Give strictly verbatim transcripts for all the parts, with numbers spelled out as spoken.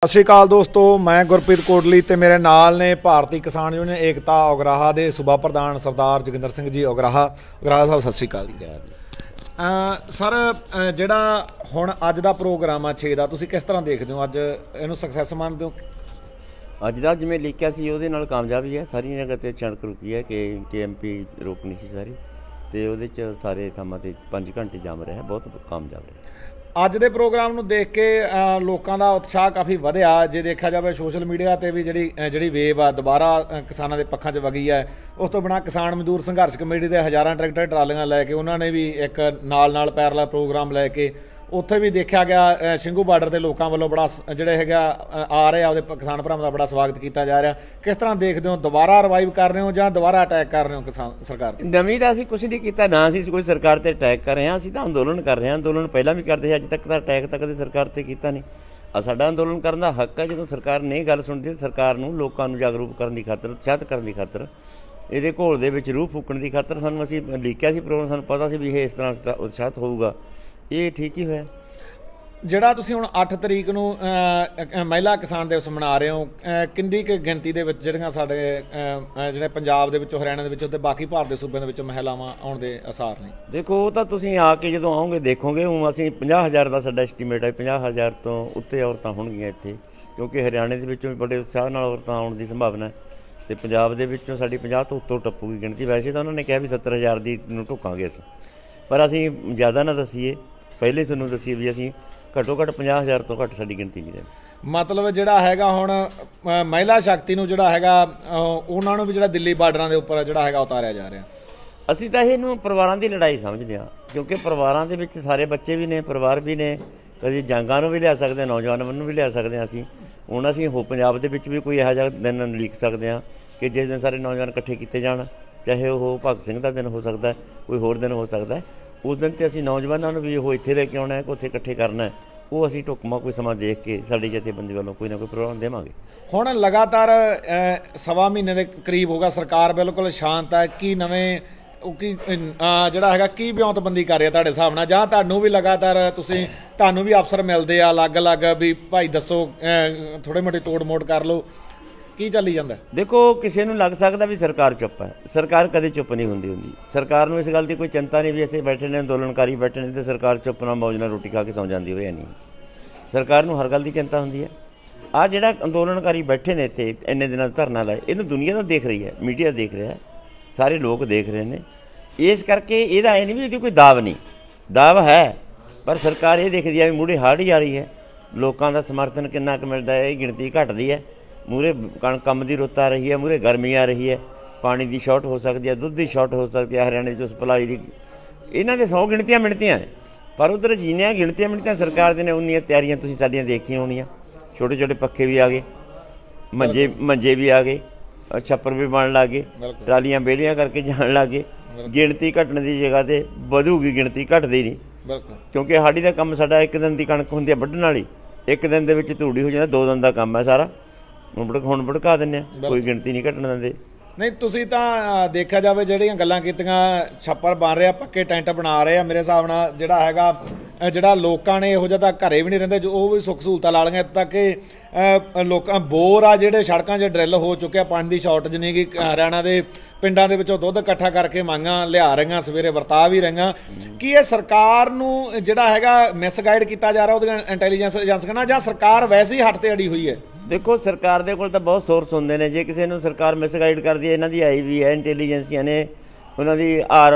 ਸਤਿ ਸ਼੍ਰੀ ਅਕਾਲ ਦੋਸਤੋ, मैं गुरप्रीत कोटली ਤੇ ਮੇਰੇ ਨਾਲ ਨੇ ਭਾਰਤੀ ਕਿਸਾਨ ਯੂਨੀਅਨ ਏਕਤਾ ਉਗਰਾਹਾ ਦੇ ਸੂਬਾ ਪ੍ਰਧਾਨ ਸਰਦਾਰ ਜੋਗਿੰਦਰ ਸਿੰਘ ਜੀ ਉਗਰਾਹਾ। ਉਗਰਾਹਾ ਸਾਹਿਬ ਸਤਿ ਸ਼੍ਰੀ ਅਕਾਲ ਜੀ। ਸਰ ਜਿਹੜਾ ਹੁਣ ਅੱਜ ਦਾ ਪ੍ਰੋਗਰਾਮ ਆ ਛੇ ਦਾ, ਤੁਸੀਂ ਕਿਸ ਤਰ੍ਹਾਂ ਦੇਖਦੇ ਹੋ? ਅੱਜ ਇਹਨੂੰ ਸਕਸੈਸ ਮੰਨਦੇ ਹੋ? ਅੱਜ ਦਾ ਜਿਵੇਂ ਲਿਖਿਆ ਸੀ ਉਹਦੇ ਨਾਲ ਕਾਮਯਾਬੀ ਹੈ। ਸਾਰੀ ਜਗ੍ਹਾ ਤੇ ਚਣਕ ਰੁਕੀ ਹੈ ਕਿ ਕੇ ਐਮ ਪੀ ਰੋਕਣੀ ਸੀ ਸਾਰੀ, ਤੇ ਉਹਦੇ 'ਚ ਸਾਰੇ ਕੰਮਾਂ ਤੇ ਪੰਜ ਘੰਟੇ ਜੰਮ ਰਿਹਾ, ਬਹੁਤ ਕਾਮਯਾਬ ਰਿਹਾ। ਅੱਜ ਦੇ ਪ੍ਰੋਗਰਾਮ ਨੂੰ ਦੇਖ ਕੇ ਲੋਕਾਂ ਦਾ ਉਤਸ਼ਾਹ ਕਾਫੀ ਵਧਿਆ। ਜੇ ਦੇਖਿਆ ਜਾਵੇ ਸੋਸ਼ਲ ਮੀਡੀਆ ਤੇ ਵੀ ਜਿਹੜੀ ਜਿਹੜੀ ਵੇਵ ਆ ਦੁਬਾਰਾ ਕਿਸਾਨਾਂ ਦੇ ਪੱਖਾਂ 'ਚ ਵਗੀ ਹੈ। ਉਸ ਤੋਂ ਬਿਨਾਂ ਕਿਸਾਨ ਮਜ਼ਦੂਰ ਸੰਘਰਸ਼ ਕਮੇਟੀ ਦੇ ਹਜ਼ਾਰਾਂ ਟਰੈਕਟਰ ਟਰਾਲੀਆਂ ਲੈ ਕੇ ਉਹਨਾਂ ਨੇ ਵੀ ਇੱਕ ਨਾਲ ਨਾਲ ਪੈਰਲਾ ਪ੍ਰੋਗਰਾਮ ਲੈ ਕੇ ਉੱਥੇ ਵੀ ਦੇਖਿਆ ਗਿਆ ਸਿੰਘੂ ਬਾਰਡਰ ਦੇ ਲੋਕਾਂ ਵੱਲੋਂ ਬੜਾ ਜਿਹੜੇ ਹੈਗਾ ਆ ਰਹੇ ਆ ਉਹਦੇ ਕਿਸਾਨ ਭਰਾਵਾਂ ਦਾ ਬੜਾ ਸਵਾਗਤ ਕੀਤਾ ਜਾ ਰਿਹਾ। ਕਿਸ ਤਰ੍ਹਾਂ ਦੇਖਦੇ ਹੋ? ਦੁਬਾਰਾ ਰਿਵਾਈਵ ਕਰ ਰਹੇ ਹੋ ਜਾਂ ਦੁਬਾਰਾ ਅਟੈਕ ਕਰ ਰਹੇ ਹੋ ਕਿਸਾਨ ਸਰਕਾਰ ਤੇ? ਨਵੀਂ ਤਾਂ ਅਸੀਂ ਕੁਛ ਨਹੀਂ ਕੀਤਾ, ਨਾ ਅਸੀਂ ਕੋਈ ਸਰਕਾਰ ਤੇ ਅਟੈਕ ਕਰ ਰਹੇ ਹਾਂ। ਅਸੀਂ ਤਾਂ ਅੰਦੋਲਨ ਕਰ ਰਹੇ ਹਾਂ। ਅੰਦੋਲਨ ਪਹਿਲਾਂ ਵੀ ਕਰਦੇ ਸੀ, ਅੱਜ ਤੱਕ ਤਾਂ ਅਟੈਕ ਤਾਂ ਕਦੇ ਸਰਕਾਰ ਤੇ ਕੀਤਾ ਨਹੀਂ। ਆ ਸਾਡਾ ਅੰਦੋਲਨ ਕਰਨ ਦਾ ਹੱਕ ਹੈ। ਜਦੋਂ ਸਰਕਾਰ ਨਹੀਂ ਗੱਲ ਸੁਣਦੀ, ਸਰਕਾਰ ਨੂੰ ਲੋਕਾਂ ਨੂੰ ਜਾਗਰੂਕ ਕਰਨ ਦੀ ਖਾਤਰ, ਉਤਸ਼ਾਹਿਤ ਕਰਨ ਦੀ ਖਾਤਰ, ਇਹਦੇ ਘੋਲ ਦੇ ਵਿੱਚ ਰੂਹ ਫੂਕਣ ਦੀ ਖਾਤਰ ਸਾਨੂੰ ਅਸੀਂ ਲਿਖਿਆ ਸੀ ਪ੍ਰੋਗਰਾਮ। ਸਾਨੂੰ ਪਤਾ ਸੀ ਵੀ ਇਹ ਇਸ ਤਰ੍ਹਾਂ ਉਤਸ਼ਾਹਿਤ ਹੋਊਗਾ, ਇਹ ਠੀਕ ਹੀ ਹੋਇਆ। ਜਿਹੜਾ ਤੁਸੀਂ ਹੁਣ ਅੱਠ ਤਰੀਕ ਨੂੰ ਮਹਿਲਾ ਕਿਸਾਨ ਦਿਵਸ ਮਨਾ ਰਹੇ ਹੋ, ਕਿੰਨੀ ਕੁ ਗਿਣਤੀ ਦੇ ਵਿੱਚ ਜਿਹੜੀਆਂ ਸਾਡੇ ਜਿਹੜੇ ਪੰਜਾਬ ਦੇ ਵਿੱਚੋਂ, ਹਰਿਆਣਾ ਦੇ ਵਿੱਚੋਂ ਤੇ ਬਾਕੀ ਭਾਰਤ ਦੇ ਸੂਬਿਆਂ ਦੇ ਵਿੱਚੋਂ ਮਹਿਲਾਵਾਂ ਆਉਣ ਦੇ ਆਸਾਰ ਨੇ? ਦੇਖੋ, ਉਹ ਤਾਂ ਤੁਸੀਂ ਆ ਕੇ ਜਦੋਂ ਆਓਗੇ ਦੇਖੋਗੇ। ਹੁਣ ਅਸੀਂ ਪੰਜਾਹ ਹਜ਼ਾਰ ਦਾ ਸਾਡਾ ਐਸਟੀਮੇਟ ਹੈ, ਪੰਜਾਹ ਹਜ਼ਾਰ ਤੋਂ ਉੱਤੇ ਔਰਤਾਂ ਹੋਣਗੀਆਂ ਇੱਥੇ, ਕਿਉਂਕਿ ਹਰਿਆਣੇ ਦੇ ਵਿੱਚੋਂ ਵੀ ਬੜੇ ਉਤਸ਼ਾਹ ਨਾਲ ਔਰਤਾਂ ਆਉਣ ਦੀ ਸੰਭਾਵਨਾ ਹੈ, ਅਤੇ ਪੰਜਾਬ ਦੇ ਵਿੱਚੋਂ ਸਾਡੀ ਪੰਜਾਹ ਤੋਂ ਉੱਤੋਂ ਟੱਪੂਗੀ ਗਿਣਤੀ। ਵੈਸੇ ਤਾਂ ਉਹਨਾਂ ਨੇ ਕਿਹਾ ਵੀ ਸੱਤਰ ਹਜ਼ਾਰ ਦੀ ਨੂੰ ਢੁੱਕਾਂਗੇ ਅਸੀਂ, ਪਰ ਅਸੀਂ ਜ਼ਿਆਦਾ ਨਾ ਦੱਸੀਏ, ਪਹਿਲੇ ਤੁਹਾਨੂੰ ਦੱਸੀਏ ਵੀ ਅਸੀਂ ਘੱਟੋ ਘੱਟ ਪੰਜਾਹ ਹਜ਼ਾਰ ਤੋਂ ਘੱਟ ਸਾਡੀ ਗਿਣਤੀ ਨਹੀਂ ਰਹੀ। ਮਤਲਬ ਜਿਹੜਾ ਹੈਗਾ ਹੁਣ ਮਹਿਲਾ ਸ਼ਕਤੀ ਨੂੰ ਜਿਹੜਾ ਹੈਗਾ ਉਹਨਾਂ ਨੂੰ ਵੀ ਜਿਹੜਾ ਦਿੱਲੀ ਬਾਰਡਰਾਂ ਦੇ ਉੱਪਰ ਜਿਹੜਾ ਹੈਗਾ ਉਤਾਰਿਆ ਜਾ ਰਿਹਾ। ਅਸੀਂ ਤਾਂ ਇਹਨੂੰ ਪਰਿਵਾਰਾਂ ਦੀ ਲੜਾਈ ਸਮਝਦੇ ਹਾਂ, ਕਿਉਂਕਿ ਪਰਿਵਾਰਾਂ ਦੇ ਵਿੱਚ ਸਾਰੇ ਬੱਚੇ ਵੀ ਨੇ, ਪਰਿਵਾਰ ਵੀ ਨੇ। ਕਦੇ ਜੰਗਾਂ ਨੂੰ ਵੀ ਲਿਆ ਸਕਦੇ ਹਾਂ, ਨੌਜਵਾਨਾਂ ਨੂੰ ਵੀ ਲਿਆ ਸਕਦੇ ਹਾਂ। ਅਸੀਂ ਹੁਣ ਅਸੀਂ ਹੋ ਪੰਜਾਬ ਦੇ ਵਿੱਚ ਵੀ ਕੋਈ ਇਹੋ ਜਿਹਾ ਦਿਨ ਲਿਖ ਸਕਦੇ ਹਾਂ ਕਿ ਜਿਸ ਦਿਨ ਸਾਰੇ ਨੌਜਵਾਨ ਇਕੱਠੇ ਕੀਤੇ ਜਾਣ, ਚਾਹੇ ਉਹ ਭਗਤ ਸਿੰਘ ਦਾ ਦਿਨ ਹੋ ਸਕਦਾ, ਕੋਈ ਹੋਰ ਦਿਨ ਹੋ ਸਕਦਾ। ਉਸ ਦਿਨ 'ਤੇ ਅਸੀਂ ਨੌਜਵਾਨਾਂ ਨੂੰ ਵੀ ਉਹ ਇੱਥੇ ਲੈ ਕੇ ਆਉਣਾ ਹੈ, ਉੱਥੇ ਇਕੱਠੇ ਕਰਨਾ, ਉਹ ਅਸੀਂ ਢੁਕਮਾ ਕੋਈ ਸਮਾਂ ਦੇਖ ਕੇ ਸਾਡੀ ਜਥੇਬੰਦੀ ਵੱਲੋਂ ਕੋਈ ਨਾ ਕੋਈ ਪ੍ਰੋਗਰਾਮ ਦੇਵਾਂਗੇ। ਹੁਣ ਲਗਾਤਾਰ ਸਵਾ ਮਹੀਨੇ ਦੇ ਕਰੀਬ ਹੋ ਗਿਆ, ਸਰਕਾਰ ਬਿਲਕੁਲ ਸ਼ਾਂਤ ਹੈ। ਕੀ ਨਵੇਂ ਕੀ ਜਿਹੜਾ ਹੈਗਾ ਕੀ ਵਿਉਂਤਬੰਦੀ ਕਰ ਰਿਹਾ ਤੁਹਾਡੇ ਹਿਸਾਬ ਨਾਲ? ਜਾਂ ਤੁਹਾਨੂੰ ਵੀ ਲਗਾਤਾਰ ਤੁਸੀਂ ਤੁਹਾਨੂੰ ਵੀ ਅਫਸਰ ਮਿਲਦੇ ਆ ਅਲੱਗ ਅਲੱਗ ਵੀ ਭਾਈ ਦੱਸੋ ਥੋੜ੍ਹੇ ਮੋਟੇ ਤੋੜ ਮੋੜ ਕਰ ਲਓ, ਕੀ ਚੱਲੀ ਜਾਂਦਾ? ਦੇਖੋ, ਕਿਸੇ ਨੂੰ ਲੱਗ ਸਕਦਾ ਵੀ ਸਰਕਾਰ ਚੁੱਪ ਹੈ। ਸਰਕਾਰ ਕਦੇ ਚੁੱਪ ਨਹੀਂ ਹੁੰਦੀ ਹੁੰਦੀ। ਸਰਕਾਰ ਨੂੰ ਇਸ ਗੱਲ ਦੀ ਕੋਈ ਚਿੰਤਾ ਨਹੀਂ ਵੀ ਅਸੀਂ ਬੈਠੇ ਨੇ, ਅੰਦੋਲਨਕਾਰੀ ਬੈਠੇ ਨੇ, ਅਤੇ ਸਰਕਾਰ ਚੁੱਪ ਨਾਲ ਮੌਜ ਨਾਲ ਰੋਟੀ ਖਾ ਕੇ ਸੌਂ ਜਾਂਦੀ ਹੋਏ। ਨਹੀਂ, ਸਰਕਾਰ ਨੂੰ ਹਰ ਗੱਲ ਦੀ ਚਿੰਤਾ ਹੁੰਦੀ ਹੈ। ਆਹ ਜਿਹੜਾ ਅੰਦੋਲਨਕਾਰੀ ਬੈਠੇ ਨੇ ਇੱਥੇ ਇੰਨੇ ਦਿਨਾਂ ਦਾ ਧਰਨਾ ਲਾਏ, ਇਹਨੂੰ ਦੁਨੀਆ ਤਾਂ ਦੇਖ ਰਹੀ ਹੈ, ਮੀਡੀਆ ਦੇਖ ਰਿਹਾ, ਸਾਰੇ ਲੋਕ ਦੇਖ ਰਹੇ ਨੇ। ਇਸ ਕਰਕੇ ਇਹਦਾ ਇਹ ਨਹੀਂ ਵੀ ਇਹਦੀ ਕੋਈ ਦਾਅਵ ਨਹੀਂ, ਦਾਅਵ ਹੈ, ਪਰ ਸਰਕਾਰ ਇਹ ਦੇਖਦੀ ਹੈ ਵੀ ਮੂਹਰੇ ਹਾੜ ਹੀ ਆ ਰਹੀ ਹੈ, ਲੋਕਾਂ ਦਾ ਸਮਰਥਨ ਕਿੰਨਾ ਕੁ ਮਿਲਦਾ ਹੈ, ਇਹ ਗਿਣਤੀ ਘਟਦੀ ਹੈ। ਮੂਹਰੇ ਕਣ ਕੰਮ ਦੀ ਰੁੱਤ ਆ ਰਹੀ ਹੈ, ਮੂਹਰੇ ਗਰਮੀ ਆ ਰਹੀ ਹੈ, ਪਾਣੀ ਦੀ ਸ਼ਾਰਟ ਹੋ ਸਕਦੀ ਹੈ, ਦੁੱਧ ਦੀ ਸ਼ਾਰਟ ਹੋ ਸਕਦੀ ਹੈ, ਹਰਿਆਣੇ 'ਚ ਸਪਲਾਈ ਦੀ। ਇਹਨਾਂ ਦੇ ਸੌ ਗਿਣਤੀਆਂ ਮਿਣਤੀਆਂ ਨੇ, ਪਰ ਉੱਧਰ ਜਿੰਨੀਆਂ ਗਿਣਤੀਆਂ ਮਿਣਤੀਆਂ ਸਰਕਾਰ ਦੇ ਨੇ ਉਨੀਆਂ ਤਿਆਰੀਆਂ ਤੁਸੀਂ ਸਾਡੀਆਂ ਦੇਖੀਆਂ ਹੋਣੀਆਂ। ਛੋਟੇ ਛੋਟੇ ਪੱਖੇ ਵੀ ਆ ਗਏ, ਮੰਜੇ ਮੰਜੇ ਵੀ ਆ ਗਏ, ਛੱਪਰ ਵੀ ਬਣਨ ਲੱਗ ਗਏ, ਟਰਾਲੀਆਂ ਵਿਹਲੀਆਂ ਕਰਕੇ ਜਾਣ ਲੱਗ ਗਏ। ਗਿਣਤੀ ਘਟਣ ਦੀ ਜਗ੍ਹਾ 'ਤੇ ਵਧੂਗੀ, ਗਿਣਤੀ ਘਟਦੀ ਨਹੀਂ, ਕਿਉਂਕਿ ਸਾਡੀ ਦਾ ਕੰਮ, ਸਾਡਾ ਇੱਕ ਦਿਨ ਦੀ ਕਣਕ ਹੁੰਦੀ ਹੈ ਵੱਢਣ ਵਾਲੀ, ਇੱਕ ਦਿਨ ਦੇ ਵਿੱਚ ਧੂੜੀ ਹੋ ਜਾਂਦਾ, ਦੋ ਦਿਨ ਦਾ ਕੰਮ ਹੈ ਸਾਰਾ। ਹੁਣ ਹੁਣ ਭੜਕਾ ਦਿੰਦੇ ਹਾਂ, ਕੋਈ ਗਿਣਤੀ ਨਹੀਂ ਘਟਣ ਦਿੰਦੇ। ਨਹੀਂ, ਤੁਸੀਂ ਤਾਂ ਦੇਖਿਆ ਜਾਵੇ ਜਿਹੜੀਆਂ ਗੱਲਾਂ ਕੀਤੀਆਂ, ਛੱਪਰ ਬਣ ਰਿਹਾ, ਪੱਕੇ ਟੈਂਟ ਬਣਾ ਰਹੇ ਆ, ਮੇਰੇ ਹਿਸਾਬ ਨਾਲ ਜਿਹੜਾ ਹੈਗਾ ਜਿਹੜਾ ਲੋਕਾਂ ਨੇ ਇਹੋ ਜਿਹਾ ਤਾਂ ਘਰੇ ਵੀ ਨਹੀਂ ਰਹਿੰਦੇ, ਜੋ ਉਹ ਵੀ ਸੁੱਖ ਸਹੂਲਤਾਂ ਲਾ ਲਈਆਂ। ਇੱਥੇ ਤੱਕ ਕਿ ਲੋਕਾਂ ਬੋਰ ਆ ਜਿਹੜੇ ਸੜਕਾਂ 'ਚ ਡਰਿੱਲ ਹੋ ਚੁੱਕਿਆ, ਪਾਣੀ ਦੀ ਸ਼ਾਰਟੇਜ ਨਹੀਂ ਗੀ। ਹਰਿਆਣਾ ਦੇ ਪਿੰਡਾਂ ਦੇ ਵਿੱਚੋਂ ਦੁੱਧ ਇਕੱਠਾ ਕਰਕੇ ਮੰਗਾਂ ਲਿਆ ਰਹੀਆਂ, ਸਵੇਰੇ ਵਰਤਾ ਵੀ ਰਹੀਆਂ। ਕੀ ਇਹ ਸਰਕਾਰ ਨੂੰ ਜਿਹੜਾ ਹੈਗਾ ਮਿਸਗਾਈਡ ਕੀਤਾ ਜਾ ਰਿਹਾ ਉਹਦੀਆਂ ਇੰਟੈਲੀਜੈਂਸ ਏਜੰਸੀਆਂ ਨਾਲ, ਜਾਂ ਸਰਕਾਰ ਵੈਸੇ ਹੀ ਹੱਥ ਤੇ ਅੜੀ ਹੋਈ ਹੈ? ਦੇਖੋ, ਸਰਕਾਰ ਦੇ ਕੋਲ ਤਾਂ ਬਹੁਤ ਸੋਰਸ ਹੁੰਦੇ ਨੇ। ਜੇ ਕਿਸੇ ਨੂੰ ਸਰਕਾਰ ਮਿਸਗਾਈਡ ਕਰਦੀ ਹੈ, ਇਹਨਾਂ ਦੀ ਆਈ ਵੀ ਹੈ, ਇੰਟੈਲੀਜੈਂਸੀਆਂ ਨੇ, ਉਹਨਾਂ ਦੀ ਆਰ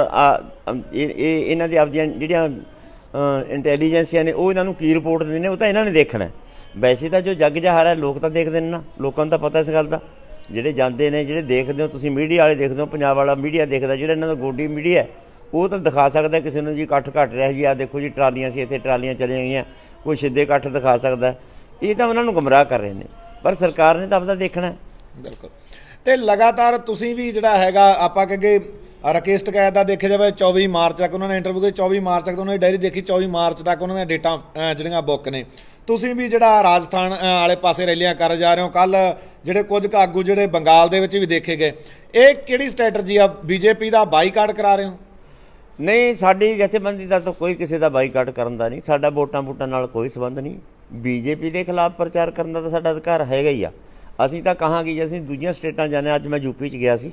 ਇਹ ਇਹਨਾਂ ਦੀ ਆਪਦੀਆਂ ਜਿਹੜੀਆਂ ਇੰਟੈਲੀਜੈਂਸੀਆਂ ਨੇ, ਉਹ ਇਹਨਾਂ ਨੂੰ ਕੀ ਰਿਪੋਰਟ ਦਿੰਦੇ ਨੇ, ਉਹ ਤਾਂ ਇਹਨਾਂ ਨੇ ਦੇਖਣਾ। ਵੈਸੇ ਤਾਂ ਜੋ ਜੱਗ ਜਹਾਰ ਹੈ, ਲੋਕ ਤਾਂ ਦੇਖਦੇ ਨੇ ਨਾ, ਲੋਕਾਂ ਨੂੰ ਤਾਂ ਪਤਾ ਇਸ ਗੱਲ ਦਾ। ਜਿਹੜੇ ਜਾਂਦੇ ਨੇ, ਜਿਹੜੇ ਦੇਖਦੇ ਹੋ ਤੁਸੀਂ, ਮੀਡੀਆ ਵਾਲੇ ਦੇਖਦੇ ਹੋ, ਪੰਜਾਬ ਵਾਲਾ ਮੀਡੀਆ ਦੇਖਦਾ, ਜਿਹੜਾ ਇਹਨਾਂ ਦਾ ਗੋਡੀ ਮੀਡੀਆ ਉਹ ਤਾਂ ਦਿਖਾ ਸਕਦਾ ਕਿਸੇ ਨੂੰ ਜੀ ਇਕੱਠ ਘੱਟ ਰਿਹਾ ਜੀ, ਆਹ ਦੇਖੋ ਜੀ ਟਰਾਲੀਆਂ ਸੀ ਇੱਥੇ, ਟਰਾਲੀਆਂ ਚਲੀਆਂ ਗਈਆਂ, ਕੋਈ ਸਿੱਧੇ ਇਕੱਠ ਦਿਖਾ ਸਕਦਾ। ਇਹ ਤਾਂ ਉਹਨਾਂ ਨੂੰ ਗੁੰਮਰਾਹ ਕਰ ਰਹੇ ਨੇ, ਪਰ ਸਰਕਾਰ ਨੇ ਤਾਂ ਆਪਦਾ ਦੇਖਣਾ। ਬਿਲਕੁਲ। ਅਤੇ ਲਗਾਤਾਰ ਤੁਸੀਂ ਵੀ ਜਿਹੜਾ ਹੈਗਾ ਆਪਾਂ ਕਹੇ ਰਾਕੇਸ਼ ਟਕੈਤ ਦਾ ਦੇਖਿਆ ਜਾਵੇ ਚੌਵੀ ਮਾਰਚ ਤੱਕ ਉਹਨਾਂ ਨੇ ਇੰਟਰਵਿਊ ਕੀਤੀ, ਚੌਵੀ ਮਾਰਚ ਤੱਕ ਉਹਨਾਂ ਦੀ ਡਾਇਰੀ ਦੇਖੀ, ਚੌਵੀ ਮਾਰਚ ਤੱਕ ਉਹਨਾਂ ਦੀਆਂ ਡੇਟਾਂ ਜਿਹੜੀਆਂ ਬੁੱਕ ਨੇ। ਤੁਸੀਂ ਵੀ ਜਿਹੜਾ ਰਾਜਸਥਾਨ ਵਾਲੇ ਪਾਸੇ ਰੈਲੀਆਂ ਕਰ ਜਾ ਰਹੇ ਹੋ, ਕੱਲ੍ਹ ਜਿਹੜੇ ਕੁਝ ਕੁ ਆਗੂ ਜਿਹੜੇ ਬੰਗਾਲ ਦੇ ਵਿੱਚ ਵੀ ਦੇਖੇ ਗਏ, ਇਹ ਕਿਹੜੀ ਸਟ੍ਰੈਟਜੀ ਆ? ਬੀਜੇਪੀ ਦਾ ਬਾਈਕਾਟ ਕਰਾ ਰਹੇ ਹੋ? ਨਹੀਂ, ਸਾਡੀ ਜਥੇਬੰਦੀ ਦਾ ਤਾਂ ਕੋਈ ਕਿਸੇ ਦਾ ਬਾਈਕਾਟ ਕਰਨ ਦਾ ਨਹੀਂ। ਸਾਡਾ ਵੋਟਾਂ ਵੋਟਾਂ ਨਾਲ ਕੋਈ ਸੰਬੰਧ ਨਹੀਂ। ਬੀਜੇਪੀ ਦੇ ਖਿਲਾਫ ਪ੍ਰਚਾਰ ਕਰਨ ਦਾ ਤਾਂ ਸਾਡਾ ਅਧਿਕਾਰ ਹੈਗਾ ਹੀ ਆ। ਅਸੀਂ ਤਾਂ ਕਹਾਂਗੇ ਜੇ ਅਸੀਂ ਦੂਜੀਆਂ ਸਟੇਟਾਂ ਜਾਂਦੇ, ਅੱਜ ਮੈਂ ਯੂਪੀ 'ਚ ਗਿਆ ਸੀ,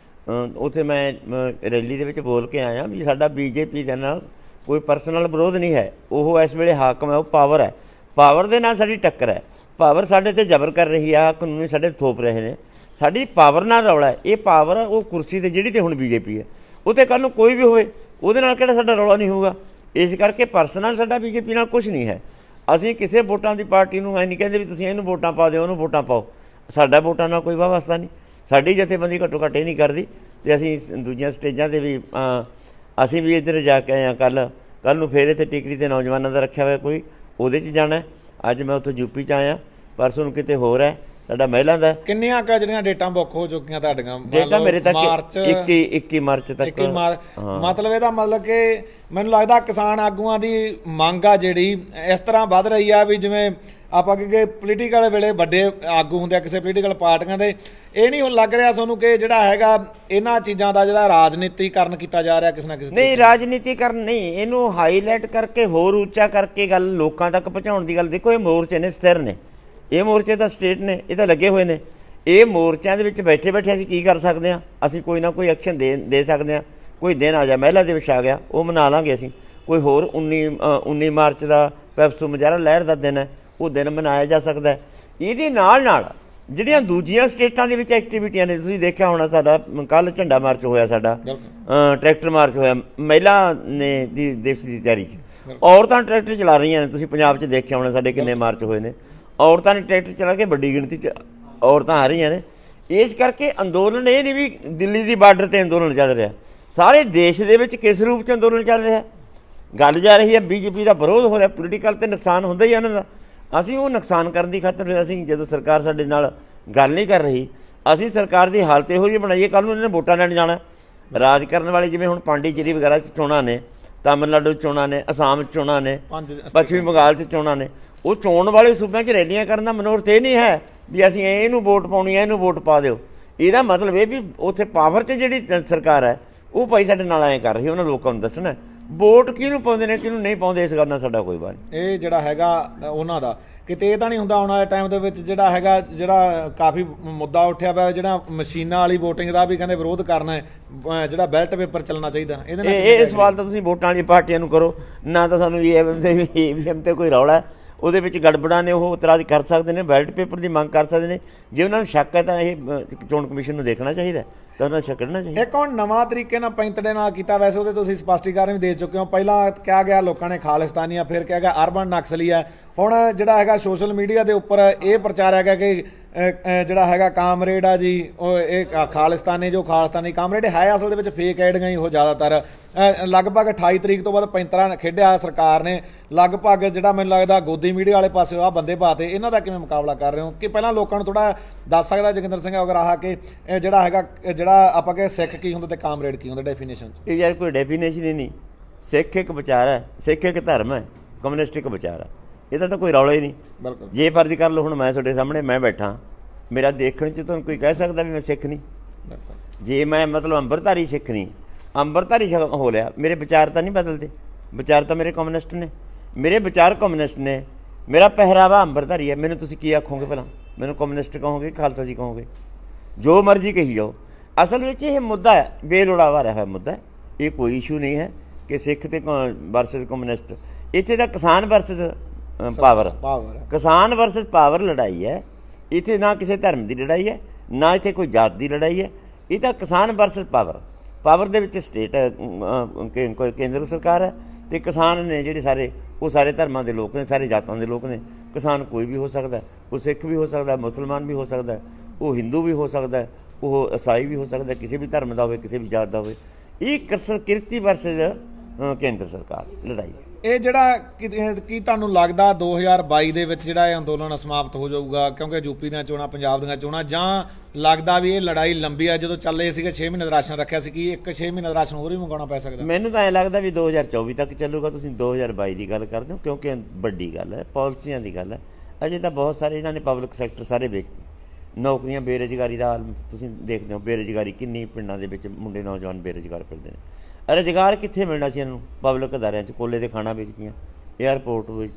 ਉੱਥੇ ਮੈਂ ਰੈਲੀ ਦੇ ਵਿੱਚ ਬੋਲ ਕੇ ਆਇਆ ਵੀ ਸਾਡਾ ਬੀਜੇਪੀ ਦੇ ਨਾਲ ਕੋਈ ਪਰਸਨਲ ਵਿਰੋਧ ਨਹੀਂ ਹੈ। ਉਹ ਇਸ ਵੇਲੇ ਹਾਕਮ ਹੈ, ਉਹ ਪਾਵਰ ਹੈ, ਪਾਵਰ ਦੇ ਨਾਲ ਸਾਡੀ ਟੱਕਰ ਹੈ। ਪਾਵਰ ਸਾਡੇ 'ਤੇ ਜ਼ਬਰ ਕਰ ਰਹੀ ਆ, ਕਾਨੂੰਨੀ ਸਾਡੇ ਥੋਪ ਰਹੇ ਨੇ, ਸਾਡੀ ਪਾਵਰ ਨਾਲ ਰੌਲਾ ਹੈ। ਇਹ ਪਾਵਰ ਉਹ ਕੁਰਸੀ 'ਤੇ ਜਿਹੜੀ 'ਤੇ ਹੁਣ ਬੀਜੇਪੀ ਹੈ, ਉਹ 'ਤੇ ਕੱਲ੍ਹ ਨੂੰ ਕੋਈ ਵੀ ਹੋਵੇ ਉਹਦੇ ਨਾਲ ਕਿਹੜਾ ਸਾਡਾ ਰੌਲਾ ਨਹੀਂ ਹੋਊਗਾ। ਇਸ ਕਰਕੇ ਪਰਸਨਲ ਸਾਡਾ ਬੀਜੇਪੀ ਨਾਲ ਕੁਛ ਨਹੀਂ ਹੈ। ਅਸੀਂ ਕਿਸੇ ਵੋਟਾਂ ਦੀ ਪਾਰਟੀ ਨੂੰ ਐਂ ਨਹੀਂ ਕਹਿੰਦੇ ਵੀ ਤੁਸੀਂ ਇਹਨੂੰ ਵੋਟਾਂ ਪਾ ਦਿਓ, ਉਹਨੂੰ ਵੋਟਾਂ ਪਾਓ। ਸਾਡਾ ਵੋਟਾਂ ਨਾਲ ਕੋਈ ਵਾਸਤਾ ਨਹੀਂ। ਸਾਡੀ ਜਥੇਬੰਦੀ ਘੱਟੋ ਘੱਟ ਇਹ ਨਹੀਂ ਕਰਦੀ। ਅਤੇ ਅਸੀਂ ਦੂਜੀਆਂ ਸਟੇਜਾਂ 'ਤੇ ਵੀ ਅਸੀਂ ਵੀ ਇੱਧਰ ਜਾ ਕੇ ਆਏ ਹਾਂ। ਕੱਲ੍ਹ ਕੱਲ੍ਹ ਨੂੰ ਫਿਰ ਇੱਥੇ ਟਿਕਰੀ ਦੇ ਨੌਜਵਾਨਾਂ ਦਾ ਰੱਖਿਆ ਹੋਇਆ ਕੋਈ, ਉਹਦੇ 'ਚ ਜਾਣਾ। ਅੱਜ ਮੈਂ ਉੱਥੋਂ ਯੂਪੀ 'ਚ ਆਇਆ, ਪਰਸੋਂ ਨੂੰ ਕਿਤੇ ਹੋਰ ਹੈ ਸਾਡਾ ਮਹਿਲਾ ਦਾ। ਕਿੰਨੀਆਂ ਕੁ ਜਿਹੜੀਆਂ ਡੇਟਾਂ ਬੁੱਕ ਹੋ ਚੁੱਕੀਆਂ ਤੁਹਾਡੀਆਂ? ਡੇਟਾ ਮੇਰੇ ਤੱਕ ਮਾਰਚ ਇੱਕੀ ਇੱਕੀ ਮਾਰਚ ਤੱਕ। ਇੱਕੀ ਮਾਰਚ ਮਤਲਬ ਇਹਦਾ ਮਤਲਬ ਕਿ ਮੈਨੂੰ ਲੱਗਦਾ ਕਿਸਾਨ ਆਗੂਆਂ ਦੀ ਮੰਗ ਆ ਜਿਹੜੀ ਇਸ ਤਰ੍ਹਾਂ ਵੱਧ ਰਹੀ ਆ ਵੀ ਜਿਵੇਂ ਆਪਾਂ ਕਿ ਪੋਲੀਟੀਕਲ ਵੇਲੇ ਵੱਡੇ ਆਗੂ ਹੁੰਦੇ ਆ ਕਿਸੇ ਪੋਲੀਟੀਕਲ ਪਾਰਟੀਆਂ ਦੇ, ਇਹ ਨਹੀਂ ਹੁਣ ਲੱਗ ਰਿਹਾ ਤੁਹਾਨੂੰ ਕਿ ਜਿਹੜਾ ਹੈਗਾ ਇਹਨਾਂ ਚੀਜ਼ਾਂ ਦਾ ਜਿਹੜਾ ਰਾਜਨੀਤੀਕਰਨ ਕੀਤਾ ਜਾ ਰਿਹਾ ਕਿਸੇ ਨਾ ਕਿਸੇ? ਨਹੀਂ, ਰਾਜਨੀਤੀਕਰਨ ਨਹੀਂ, ਇਹਨੂੰ ਹਾਈਲਾਈਟ ਕਰਕੇ ਹੋਰ ਉੱਚਾ ਕਰਕੇ ਗੱਲ ਲੋਕਾਂ ਤੱਕ ਪਹੁੰਚਾਉਣ ਦੀ ਗੱਲ। ਦੇਖੋ ਇਹ ਮੋਰਚੇ ਨੇ, ਸਥਿਰ ਨੇ, ਇਹ ਮੋਰਚੇ ਤਾਂ ਸਟੇਟ ਨੇ, ਇਹ ਤਾਂ ਲੱਗੇ ਹੋਏ ਨੇ। ਇਹ ਮੋਰਚਿਆਂ ਦੇ ਵਿੱਚ ਬੈਠੇ ਬੈਠੇ ਅਸੀਂ ਕੀ ਕਰ ਸਕਦੇ ਹਾਂ? ਅਸੀਂ ਕੋਈ ਨਾ ਕੋਈ ਐਕਸ਼ਨ ਦੇ ਦੇ ਸਕਦੇ ਹਾਂ। ਕੋਈ ਦਿਨ ਆ ਜਾ ਮਹਿਲਾ ਦਿਵਸ ਆ ਗਿਆ, ਉਹ ਮਨਾ ਲਾਂਗੇ ਅਸੀਂ। ਕੋਈ ਹੋਰ ਉੱਨੀ ਉੱਨੀ ਮਾਰਚ ਦਾ ਪੈਪਸੂ ਮੁਜ਼ਾਹਰਾ ਲਹਿਰ ਦਾ ਦਿਨ ਹੈ, ਉਹ ਦਿਨ ਮਨਾਇਆ ਜਾ ਸਕਦਾ। ਇਹਦੇ ਨਾਲ ਨਾਲ ਜਿਹੜੀਆਂ ਦੂਜੀਆਂ ਸਟੇਟਾਂ ਦੇ ਵਿੱਚ ਐਕਟੀਵਿਟੀਆਂ ਨੇ, ਤੁਸੀਂ ਦੇਖਿਆ ਹੋਣਾ ਸਾਡਾ ਕੱਲ੍ਹ ਝੰਡਾ ਮਾਰਚ ਹੋਇਆ, ਸਾਡਾ ਟਰੈਕਟਰ ਮਾਰਚ ਹੋਇਆ, ਮਹਿਲਾ ਨੇ ਦੀ ਦਿਵਸ ਦੀ ਤਿਆਰੀ 'ਚ। ਔਰਤਾਂ ਟਰੈਕਟਰ ਚਲਾ ਰਹੀਆਂ ਨੇ, ਤੁਸੀਂ ਪੰਜਾਬ 'ਚ ਦੇਖਿਆ ਹੋਣਾ ਸਾਡੇ ਕਿੰਨੇ ਮਾਰਚ ਹੋਏ ਨੇ। ਔਰਤਾਂ ਨੇ ਟਰੈਕਟਰ ਚਲਾ ਕੇ ਵੱਡੀ ਗਿਣਤੀ 'ਚ ਔਰਤਾਂ ਆ ਰਹੀਆਂ ਨੇ। ਇਸ ਕਰਕੇ ਅੰਦੋਲਨ ਇਹ ਨਹੀਂ ਵੀ ਦਿੱਲੀ ਦੀ ਬਾਰਡਰ 'ਤੇ ਅੰਦੋਲਨ ਚੱਲ ਰਿਹਾ, ਸਾਰੇ ਦੇਸ਼ ਦੇ ਵਿੱਚ ਕਿਸ ਰੂਪ 'ਚ ਅੰਦੋਲਨ ਚੱਲ ਰਿਹਾ। ਗੱਲ ਜਾ ਰਹੀ ਹੈ ਬੀਜੇਪੀ ਦਾ ਵਿਰੋਧ ਹੋ ਰਿਹਾ, ਪੋਲੀਟੀਕਲ ਤੇ ਨੁਕਸਾਨ ਹੁੰਦਾ ਹੀ ਉਹਨਾਂ ਦਾ। ਅਸੀਂ ਉਹ ਨੁਕਸਾਨ ਕਰਨ ਦੀ ਖਾਤਰ ਅਸੀਂ ਜਦੋਂ ਸਰਕਾਰ ਸਾਡੇ ਨਾਲ ਗੱਲ ਨਹੀਂ ਕਰ ਰਹੀ, ਅਸੀਂ ਸਰਕਾਰ ਦੀ ਹਾਲਤ ਇਹੋ ਜਿਹੀ ਬਣਾਈਏ ਕੱਲ੍ਹ ਨੂੰ ਇਹਨਾਂ ਨੇ ਵੋਟਾਂ ਲੈਣ ਜਾਣਾ। ਰਾਜ ਕਰਨ ਵਾਲੇ ਜਿਵੇਂ ਹੁਣ ਪਾਂਡੀਚੇਰੀ ਵਗੈਰਾ 'ਚ ਚੋਣਾਂ ਨੇ, ਤਾਮਿਲਨਾਡੂ 'ਚ ਚੋਣਾਂ ਨੇ, ਅਸਾਮ 'ਚ ਚੋਣਾਂ ਨੇ, ਪੱਛਮੀ ਬੰਗਾਲ 'ਚ ਚੋਣਾਂ ਨੇ। ਉਹ ਚੋਣ ਵਾਲੇ ਸੂਬਿਆਂ 'ਚ ਰੈਲੀਆਂ ਕਰਨ ਦਾ ਮਨੋਰਥ ਇਹ ਨਹੀਂ ਹੈ ਵੀ ਅਸੀਂ ਇਹਨੂੰ ਵੋਟ ਪਾਉਣੀ ਹੈ, ਇਹਨੂੰ ਵੋਟ ਪਾ ਦਿਓ। ਇਹਦਾ ਮਤਲਬ ਇਹ ਵੀ ਉੱਥੇ ਪਾਵਰ 'ਚ ਜਿਹੜੀ ਸਰਕਾਰ ਹੈ ਉਹ ਭਾਈ ਸਾਡੇ ਨਾਲ ਐਂ ਕਰ ਰਹੀ, ਉਹਨਾਂ ਲੋਕਾਂ ਨੂੰ ਦੱਸਣਾ ਵੋਟ ਕਿਹਨੂੰ ਪਾਉਂਦੇ ਨੇ ਕਿਹਨੂੰ ਨਹੀਂ ਪਾਉਂਦੇ। ਇਸ ਗੱਲ ਨਾਲ ਸਾਡਾ ਕੋਈ ਬਾਤ ਨਹੀਂ। ਇਹ ਜਿਹੜਾ ਹੈਗਾ ਉਹਨਾਂ ਦਾ ਕਿਤੇ ਇਹ ਤਾਂ ਨਹੀਂ ਹੁੰਦਾ ਆਉਣ ਵਾਲੇ ਟਾਈਮ ਦੇ ਵਿੱਚ ਜਿਹੜਾ ਹੈਗਾ ਜਿਹੜਾ ਕਾਫੀ ਮੁੱਦਾ ਉੱਠਿਆ ਪਿਆ ਜਿਹੜਾ ਮਸ਼ੀਨਾਂ ਵਾਲੀ ਵੋਟਿੰਗ ਦਾ ਵੀ ਕਹਿੰਦੇ ਵਿਰੋਧ ਕਰਨਾ ਹੈ, ਜਿਹੜਾ ਬੈਲਟ ਪੇਪਰ ਚੱਲਣਾ ਚਾਹੀਦਾ। ਇਹਦੇ ਨਾਲ ਇਹ ਸਵਾਲ ਤਾਂ ਤੁਸੀਂ ਵੋਟਾਂ ਵਾਲੀ ਪਾਰਟੀਆਂ ਨੂੰ ਕਰੋ ਨਾ, ਤਾਂ ਸਾਨੂੰ ਈਵੀਐਮ ਤੇ ਕੋਈ ਰੌਲਾ ਹੈ, ਉਹਦੇ ਵਿੱਚ ਗੜਬੜਾਂ ਨੇ, ਉਹ ਇਤਰਾਜ਼ ਕਰ ਸਕਦੇ ਨੇ, ਬੈਲਟ ਪੇਪਰ ਦੀ ਮੰਗ ਕਰ ਸਕਦੇ ਨੇ। ਜੇ ਉਹਨਾਂ ਨੂੰ ਸ਼ੱਕ ਹੈ ਤਾਂ ਇਹ ਚੋਣ ਕਮਿਸ਼ਨ ਨੂੰ ਦੇਖਣਾ ਚਾਹੀਦਾ, ਤਾਂ ਉਹਨਾਂ ਨੂੰ ਛੱਡਣਾ ਚਾਹੀਦਾ। ਇੱਕ ਹੁਣ ਨਵਾਂ ਤਰੀਕੇ ਨਾਲ ਪੈਂਤੜੇ ਨਾਲ ਕੀਤਾ, ਵੈਸੇ ਉਹਦੇ ਤੁਸੀਂ ਸਪਸ਼ਟੀਕਰਨ ਵੀ ਦੇ ਚੁੱਕੇ ਹੋ। ਪਹਿਲਾਂ ਕਿਹਾ ਗਿਆ ਲੋਕਾਂ ਨੇ ਖਾਲਿਸਤਾਨੀ ਆ, ਫਿਰ ਕਿਹਾ ਗਿਆ ਅਰਬਨ ਨਕਸਲੀ ਆ। ਹੁਣ ਜਿਹੜਾ ਹੈਗਾ ਸੋਸ਼ਲ ਮੀਡੀਆ ਦੇ ਉੱਪਰ ਇਹ ਪ੍ਰਚਾਰ ਹੈਗਾ ਕਿ ਜਿਹੜਾ ਹੈਗਾ ਕਾਮਰੇਡ ਆ ਜੀ ਉਹ ਇਹ ਖਾਲਿਸਤਾਨੀ, ਜੋ ਖਾਲਿਸਤਾਨੀ ਕਾਮਰੇਡ ਹੈ ਅਸਲ ਦੇ ਵਿੱਚ ਫੇਕ ਆਈਡੀਆਂ ਹੀ ਉਹ ਜ਼ਿਆਦਾਤਰ। ਲਗਭਗ ਅਠਾਈ ਤਰੀਕ ਤੋਂ ਬਾਅਦ ਪੈਂਤਰਾ ਖੇਡਿਆ ਸਰਕਾਰ ਨੇ, ਲਗਭਗ ਜਿਹੜਾ ਮੈਨੂੰ ਲੱਗਦਾ ਗੋਦੀ ਮੀਡੀਆ ਵਾਲੇ ਪਾਸੇ ਆ ਬੰਦੇ ਪਾਤੇ। ਇਹਨਾਂ ਦਾ ਕਿਵੇਂ ਮੁਕਾਬਲਾ ਕਰ ਰਹੇ ਹੋ? ਕਿ ਪਹਿਲਾਂ ਲੋਕਾਂ ਨੂੰ ਥੋੜਾ ਦੱਸ ਸਕਦਾ ਜੋਗਿੰਦਰ ਸਿੰਘ ਅਗਰਾਹਾ ਕਿ ਜਿਹੜਾ ਹੈਗਾ ਜਿਹੜਾ ਆਪਾਂ ਕਿ ਸਿੱਖ ਕੀ ਹੁੰਦਾ ਤੇ ਕਾਮਰੇਡ ਕੀ ਹੁੰਦਾ ਡੈਫੀਨੇਸ਼ਨ 'ਚ? ਇਹ ਯਾਰ ਕੋਈ ਡੈਫੀਨੇਸ਼ਨ ਹੀ ਨਹੀਂ। ਸਿੱਖ ਇੱਕ ਵਿਚਾਰ ਹੈ, ਸਿੱਖ ਇੱਕ ਧਰਮ ਹੈ, ਕਮਿਊਨਿਸਟ ਇੱਕ ਵਿਚਾਰ ਹੈ। ਇਹਦਾ ਤਾਂ ਕੋਈ ਰੌਲਾ ਹੀ ਨਹੀਂ। ਬਿਲਕੁਲ। ਜੇ ਫਰਜ਼ ਕਰ ਲਓ ਹੁਣ ਮੈਂ ਤੁਹਾਡੇ ਸਾਹਮਣੇ ਮੈਂ ਬੈਠਾ, ਮੇਰਾ ਦੇਖਣ 'ਚ ਤੁਹਾਨੂੰ ਕੋਈ ਕਹਿ ਸਕਦਾ ਵੀ ਮੈਂ ਸਿੱਖ ਨਹੀਂ। ਜੇ ਮੈਂ ਮਤਲਬ ਅੰਮ੍ਰਿਤਧਾਰੀ ਸਿੱਖ ਨਹੀਂ, ਅੰਮ੍ਰਿਤਧਾਰੀ ਹੋ ਲਿਆ, ਮੇਰੇ ਵਿਚਾਰ ਤਾਂ ਨਹੀਂ ਬਦਲਦੇ। ਵਿਚਾਰ ਤਾਂ ਮੇਰੇ ਕਮਿਊਨਿਸਟ ਨੇ, ਮੇਰੇ ਵਿਚਾਰ ਕਮਿਊਨਿਸਟ ਨੇ, ਮੇਰਾ ਪਹਿਰਾਵਾ ਅੰਮ੍ਰਿਤਧਾਰੀ ਹੈ। ਮੈਨੂੰ ਤੁਸੀਂ ਕੀ ਆਖੋਗੇ ਭਲਾ? ਮੈਨੂੰ ਕਮਿਊਨਿਸਟ ਕਹੋਗੇ, ਖਾਲਸਾ ਜੀ ਕਹੋਗੇ, ਜੋ ਮਰਜ਼ੀ ਕਹੀ ਜਾਓ। ਅਸਲ ਵਿੱਚ ਇਹ ਮੁੱਦਾ ਹੈ, ਬੇਲੋੜਾ ਵਾਰਿਆ ਹੋਇਆ ਮੁੱਦਾ। ਇਹ ਕੋਈ ਇਸ਼ੂ ਨਹੀਂ ਹੈ ਕਿ ਸਿੱਖ ਤੇ ਵਰਸਸ ਕਮਿਊਨਿਸਟ। ਇੱਥੇ ਤਾਂ ਕਿਸਾਨ ਵਰਸਸ ਪਾਵਰ, ਕਿਸਾਨ ਵਰਸਸ ਪਾਵਰ ਲੜਾਈ ਹੈ। ਇੱਥੇ ਨਾ ਕਿਸੇ ਧਰਮ ਦੀ ਲੜਾਈ ਹੈ, ਨਾ ਇੱਥੇ ਕੋਈ ਜਾਤ ਦੀ ਲੜਾਈ ਹੈ। ਇਹ ਤਾਂ ਕਿਸਾਨ ਵਰਸਸ ਪਾਵਰ। ਪਾਵਰ ਦੇ ਵਿੱਚ ਸਟੇਟ ਕੋਈ ਕੇਂਦਰ ਸਰਕਾਰ ਹੈ, ਅਤੇ ਕਿਸਾਨ ਨੇ ਜਿਹੜੇ ਸਾਰੇ ਉਹ ਸਾਰੇ ਧਰਮਾਂ ਦੇ ਲੋਕ ਨੇ, ਸਾਰੇ ਜਾਤਾਂ ਦੇ ਲੋਕ ਨੇ। ਕਿਸਾਨ ਕੋਈ ਵੀ ਹੋ ਸਕਦਾ, ਉਹ ਸਿੱਖ ਵੀ ਹੋ ਸਕਦਾ, ਮੁਸਲਮਾਨ ਵੀ ਹੋ ਸਕਦਾ, ਉਹ ਹਿੰਦੂ ਵੀ ਹੋ ਸਕਦਾ, ਉਹ ਈਸਾਈ ਵੀ ਹੋ ਸਕਦਾ, ਕਿਸੇ ਵੀ ਧਰਮ ਦਾ ਹੋਵੇ, ਕਿਸੇ ਵੀ ਜਾਤ ਦਾ ਹੋਵੇ। ਇਹ ਕਿਰਤੀ ਵਰਸਸ ਕੇਂਦਰ ਸਰਕਾਰ ਲੜਾਈ। ਇਹ ਜਿਹੜਾ ਕੀ ਤੁਹਾਨੂੰ ਲੱਗਦਾ ਦੋ ਹਜ਼ਾਰ ਬਾਈ ਦੇ ਵਿੱਚ ਜਿਹੜਾ ਇਹ ਅੰਦੋਲਨ ਸਮਾਪਤ ਹੋ ਜਾਊਗਾ? ਕਿਉਂਕਿ ਯੂਪੀ ਦੀਆਂ ਚੋਣਾਂ, ਪੰਜਾਬ ਦੀਆਂ ਚੋਣਾਂ, ਜਾਂ ਲੱਗਦਾ ਵੀ ਇਹ ਲੜਾਈ ਲੰਬੀ ਆ? ਜਦੋਂ ਚੱਲੇ ਸੀਗੇ ਛੇ ਮਹੀਨੇ ਦਾ ਰਾਸ਼ਨ ਰੱਖਿਆ ਸੀ, ਕੀ ਇੱਕ ਛੇ ਮਹੀਨੇ ਦਾ ਰਾਸ਼ਨ ਹੋਰ ਹੀ ਮੰਗਾਉਣਾ ਪੈ ਸਕਦਾ? ਮੈਨੂੰ ਤਾਂ ਐਂ ਲੱਗਦਾ ਵੀ ਦੋ ਹਜ਼ਾਰ ਚੌਵੀ ਤੱਕ ਚੱਲੂਗਾ। ਤੁਸੀਂ ਦੋ ਹਜ਼ਾਰ ਬਾਈ ਦੀ ਗੱਲ ਕਰਦੇ ਹੋ, ਕਿਉਂਕਿ ਵੱਡੀ ਗੱਲ ਹੈ, ਪਾਲਿਸੀਆਂ ਦੀ ਗੱਲ ਹੈ। ਅਜੇ ਤਾਂ ਬਹੁਤ ਸਾਰੇ ਇਹਨਾਂ ਨੇ ਪਬਲਿਕ ਸੈਕਟਰ ਸਾਰੇ ਵੇਚਦੇ। ਨੌਕਰੀਆਂ, ਬੇਰੁਜ਼ਗਾਰੀ ਦਾ ਹਾਲ ਤੁਸੀਂ ਦੇਖਦੇ ਹੋ, ਬੇਰੁਜ਼ਗਾਰੀ ਕਿੰਨੀ ਪਿੰਡਾਂ ਦੇ ਵਿੱਚ ਮੁੰਡੇ ਨੌਜਵਾਨ ਬੇਰੁਜ਼ਗਾਰ ਫਿਰਦੇ ਨੇ। ਰੁਜ਼ਗਾਰ ਕਿੱਥੇ ਮਿਲਣਾ ਸੀ ਇਹਨਾਂ ਨੂੰ? ਪਬਲਿਕ ਅਦਾਰਿਆਂ 'ਚ ਕੋਲੇ 'ਤੇ ਖਾਣਾ ਵੇਚਦੀਆਂ, ਏਅਰਪੋਰਟ ਵੇਚਦੇ,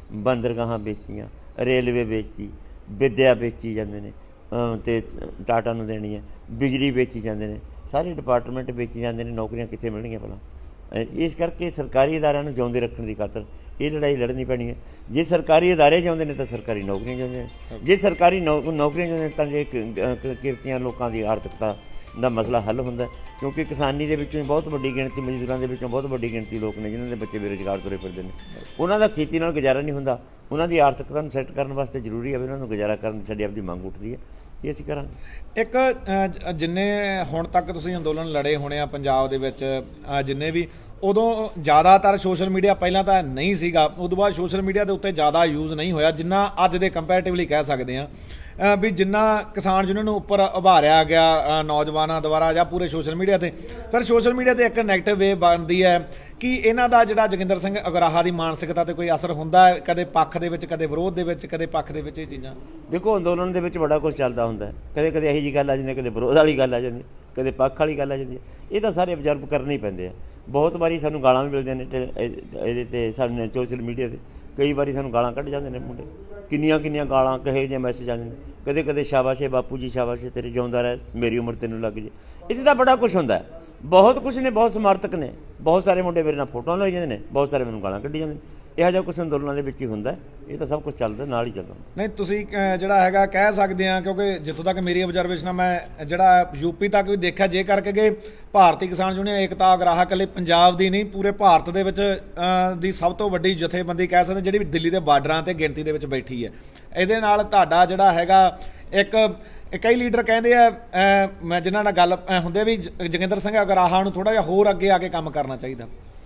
ਬੰਦਰਗਾਹਾਂ ਵੇਚਤੀਆਂ, ਰੇਲਵੇ ਵੇਚਤੀ, ਵਿੱਦਿਆ ਵੇਚੀ ਜਾਂਦੇ ਨੇ ਅਤੇ ਟਾਟਾ ਨੂੰ ਦੇਣੀ ਹੈ, ਬਿਜਲੀ ਵੇਚੀ ਜਾਂਦੇ ਨੇ, ਸਾਰੇ ਡਿਪਾਰਟਮੈਂਟ ਵੇਚੀ ਜਾਂਦੇ ਨੇ, ਨੌਕਰੀਆਂ ਕਿੱਥੇ ਮਿਲਣਗੀਆਂ ਭਲਾ। ਇਸ ਕਰਕੇ ਸਰਕਾਰੀ ਅਦਾਰਿਆਂ ਨੂੰ ਜਿਉਂਦੇ ਰੱਖਣ ਦੀ ਖਾਤਰ ਇਹ ਲੜਾਈ ਲੜਨੀ ਪੈਣੀ ਹੈ। ਜੇ ਸਰਕਾਰੀ ਅਦਾਰੇ ਚਾਹੁੰਦੇ ਨੇ ਤਾਂ ਸਰਕਾਰੀ ਨੌਕਰੀਆਂ ਚਾਹੁੰਦੇ ਨੇ, ਜੇ ਸਰਕਾਰੀ ਨੌ ਨੌਕਰੀਆਂ ਚਾਹੁੰਦੇ ਨੇ ਤਾਂ ਜੇ ਕਿਰਤੀਆਂ ਲੋਕਾਂ ਦੀ ਆਰਥਿਕਤਾ ਦਾ ਮਸਲਾ ਹੱਲ ਹੁੰਦਾ, ਕਿਉਂਕਿ ਕਿਸਾਨੀ ਦੇ ਵਿੱਚੋਂ ਬਹੁਤ ਵੱਡੀ ਗਿਣਤੀ, ਮਜ਼ਦੂਰਾਂ ਦੇ ਵਿੱਚੋਂ ਬਹੁਤ ਵੱਡੀ ਗਿਣਤੀ ਲੋਕ ਨੇ ਜਿਨ੍ਹਾਂ ਦੇ ਬੱਚੇ ਬੇਰੁਜ਼ਗਾਰ ਤੁਰੇ ਫਿਰਦੇ ਨੇ, ਉਹਨਾਂ ਦਾ ਖੇਤੀ ਨਾਲ ਗੁਜ਼ਾਰਾ ਨਹੀਂ ਹੁੰਦਾ। ਉਹਨਾਂ ਦੀ ਆਰਥਿਕਤਾ ਨੂੰ ਸੈੱਟ ਕਰਨ ਵਾਸਤੇ ਜ਼ਰੂਰੀ ਹੈ ਵੀ ਉਹਨਾਂ ਨੂੰ ਗੁਜ਼ਾਰਾ ਕਰਨ ਦੀ ਸਾਡੀ ਆਪਣੀ ਮੰਗ ਉੱਠਦੀ ਹੈ, ਇਹ ਅਸੀਂ ਕਰਾਂਗੇ। ਇੱਕ ਜਿੰਨੇ ਹੁਣ ਤੱਕ ਤੁਸੀਂ ਅੰਦੋਲਨ ਲੜੇ ਹੋਣੇ ਆ ਪੰਜਾਬ ਦੇ ਵਿੱਚ, ਜਿੰਨੇ ਵੀ, ਉਦੋਂ ਜ਼ਿਆਦਾਤਰ ਸੋਸ਼ਲ ਮੀਡੀਆ ਪਹਿਲਾਂ ਤਾਂ ਨਹੀਂ ਸੀਗਾ, ਉਦੋਂ ਬਾਅਦ ਸੋਸ਼ਲ ਮੀਡੀਆ ਦੇ ਉੱਤੇ ਜ਼ਿਆਦਾ ਯੂਜ਼ ਨਹੀਂ ਹੋਇਆ ਜਿੰਨਾ ਅੱਜ ਦੇ ਕੰਪੈਰੇਟਿਵਲੀ ਕਹਿ ਸਕਦੇ ਹਾਂ ਵੀ ਜਿੰਨਾ ਕਿਸਾਨ ਜਿਹਨਾਂ ਨੂੰ ਉੱਪਰ ਉਭਾਰਿਆ ਗਿਆ ਨੌਜਵਾਨਾਂ ਦੁਆਰਾ ਜਾਂ ਪੂਰੇ ਸੋਸ਼ਲ ਮੀਡੀਆ ਤੇ। ਪਰ ਸੋਸ਼ਲ ਮੀਡੀਆ ਤੇ ਇੱਕ ਨੈਗੇਟਿਵ ਵੇਵ ਬਣਦੀ ਹੈ ਕਿ ਇਹਨਾਂ ਦਾ ਜਿਹੜਾ ਜੋਗਿੰਦਰ ਸਿੰਘ ਅਗਰਾਹਾ ਦੀ ਮਾਨਸਿਕਤਾ ਤੇ ਕੋਈ ਅਸਰ ਹੁੰਦਾ ਹੈ, ਕਦੇ ਪੱਖ ਦੇ ਵਿੱਚ, ਕਦੇ ਵਿਰੋਧ ਦੇ ਵਿੱਚ, ਕਦੇ ਪੱਖ ਦੇ ਵਿੱਚ। ਇਹ ਚੀਜ਼ਾਂ ਦੇਖੋ, ਅੰਦੋਲਨ ਦੇ ਵਿੱਚ ਬੜਾ ਕੁਝ ਚੱਲਦਾ ਹੁੰਦਾ, ਕਦੇ ਕਦੇ ਇਹੋ ਜਿਹੀ ਗੱਲ ਆ ਜਾਂਦੀ, ਕਦੇ ਵਿਰੋਧ ਵਾਲੀ ਗੱਲ ਆ ਜਾਂਦੀ, ਕਦੇ ਪੱਖ ਵਾਲੀ ਗੱਲ ਆ ਜਾਂਦੀ। ਇਹ ਤਾਂ ਸਾਰੇ ਅਬਜ਼ਰਵ ਕਰਨੇ ਹੀ ਪੈਂਦੇ ਆ। ਬਹੁਤ ਵਾਰੀ ਸਾਨੂੰ ਗਾਲਾਂ ਵੀ ਮਿਲਦੀਆਂ ਨੇ ਇਹਦੇ 'ਤੇ, ਸਾਨੂੰ ਸੋਸ਼ਲ ਮੀਡੀਆ 'ਤੇ ਕਈ ਵਾਰੀ ਸਾਨੂੰ ਗਾਲਾਂ ਕੱਢ ਜਾਂਦੇ ਨੇ ਮੁੰਡੇ, ਕਿੰਨੀਆਂ ਕਿੰਨੀਆਂ ਗਾਲਾਂ, ਕਹੇ ਜਿਹੇ ਮੈਸੇਜ ਆਉਂਦੇ ਨੇ, ਕਦੇ ਕਦੇ ਸ਼ਾਬਾਸ਼ ਹੈ ਬਾਪੂ ਜੀ, ਸ਼ਾਬਾਸ਼ ਹੈ ਤੇਰੇ, ਜਿਉਂਦਾ ਰਹਿ, ਮੇਰੀ ਉਮਰ ਤੈਨੂੰ ਲੱਗ ਜੇ। ਇੱਥੇ ਤਾਂ ਬੜਾ ਕੁਛ ਹੁੰਦਾ, ਬਹੁਤ ਕੁਛ ਨੇ, ਬਹੁਤ ਸਮਰਥਕ ਨੇ, ਬਹੁਤ ਸਾਰੇ ਮੁੰਡੇ ਮੇਰੇ ਨਾਲ ਫੋਟੋਆਂ ਲਾਈ ਜਾਂਦੇ ਨੇ, ਬਹੁਤ ਸਾਰੇ ਮੈਨੂੰ ਗਾਲਾਂ ਕੱਢੀ ਜਾਂਦੇ ਨੇ। ਇਹੋ ਜਿਹਾ ਕੁਛ ਅੰਦੋਲਨਾਂ ਦੇ ਵਿੱਚ ਹੀ ਹੁੰਦਾ, ਇਹ ਤਾਂ ਸਭ ਕੁਛ ਚੱਲਦਾ, ਨਾਲ ਹੀ ਚੱਲਦਾ। ਨਹੀਂ, ਤੁਸੀਂ ਜਿਹੜਾ ਹੈਗਾ ਕਹਿ ਸਕਦੇ ਆ, ਕਿਉਂਕਿ ਜਿੱਥੋਂ ਤੱਕ ਮੇਰੀ ਆਬਜ਼ਰਵੇਸ਼ਨ ਆ, ਮੈਂ ਜਿਹੜਾ ਯੂਪੀ ਤੱਕ ਵੀ ਦੇਖਿਆ, ਜੇ ਕਰਕੇ ਗਏ ਭਾਰਤੀ ਕਿਸਾਨ ਯੂਨੀਅਨ ਏਕਤਾ ਅਗਰਾਹਾ ਇਕੱਲੇ ਪੰਜਾਬ ਦੀ ਨਹੀਂ, ਪੂਰੇ ਭਾਰਤ ਦੇ ਵਿੱਚ ਦੀ ਸਭ ਤੋਂ ਵੱਡੀ ਜਥੇਬੰਦੀ ਕਹਿ ਸਕਦੇ, ਜਿਹੜੀ ਦਿੱਲੀ ਦੇ ਬਾਰਡਰਾਂ ਤੇ ਗਿਣਤੀ ਦੇ ਵਿੱਚ ਬੈਠੀ ਹੈ। ਇਹਦੇ ਨਾਲ ਤੁਹਾਡਾ ਜਿਹੜਾ ਹੈਗਾ ਇੱਕ ਕਈ ਲੀਡਰ ਕਹਿੰਦੇ ਆ, ਮੈਂ ਜਿਨ੍ਹਾਂ ਨਾਲ ਗੱਲ ਹੁੰਦੇ ਵੀ ਜੋਗਿੰਦਰ ਸਿੰਘ ਅਗਰਾਹਾ ਨੂੰ ਥੋੜ੍ਹਾ ਜਿਹਾ ਹੋਰ ਅੱਗੇ ਆ ਕੇ ਕੰਮ ਕਰਨਾ ਚਾਹੀਦਾ।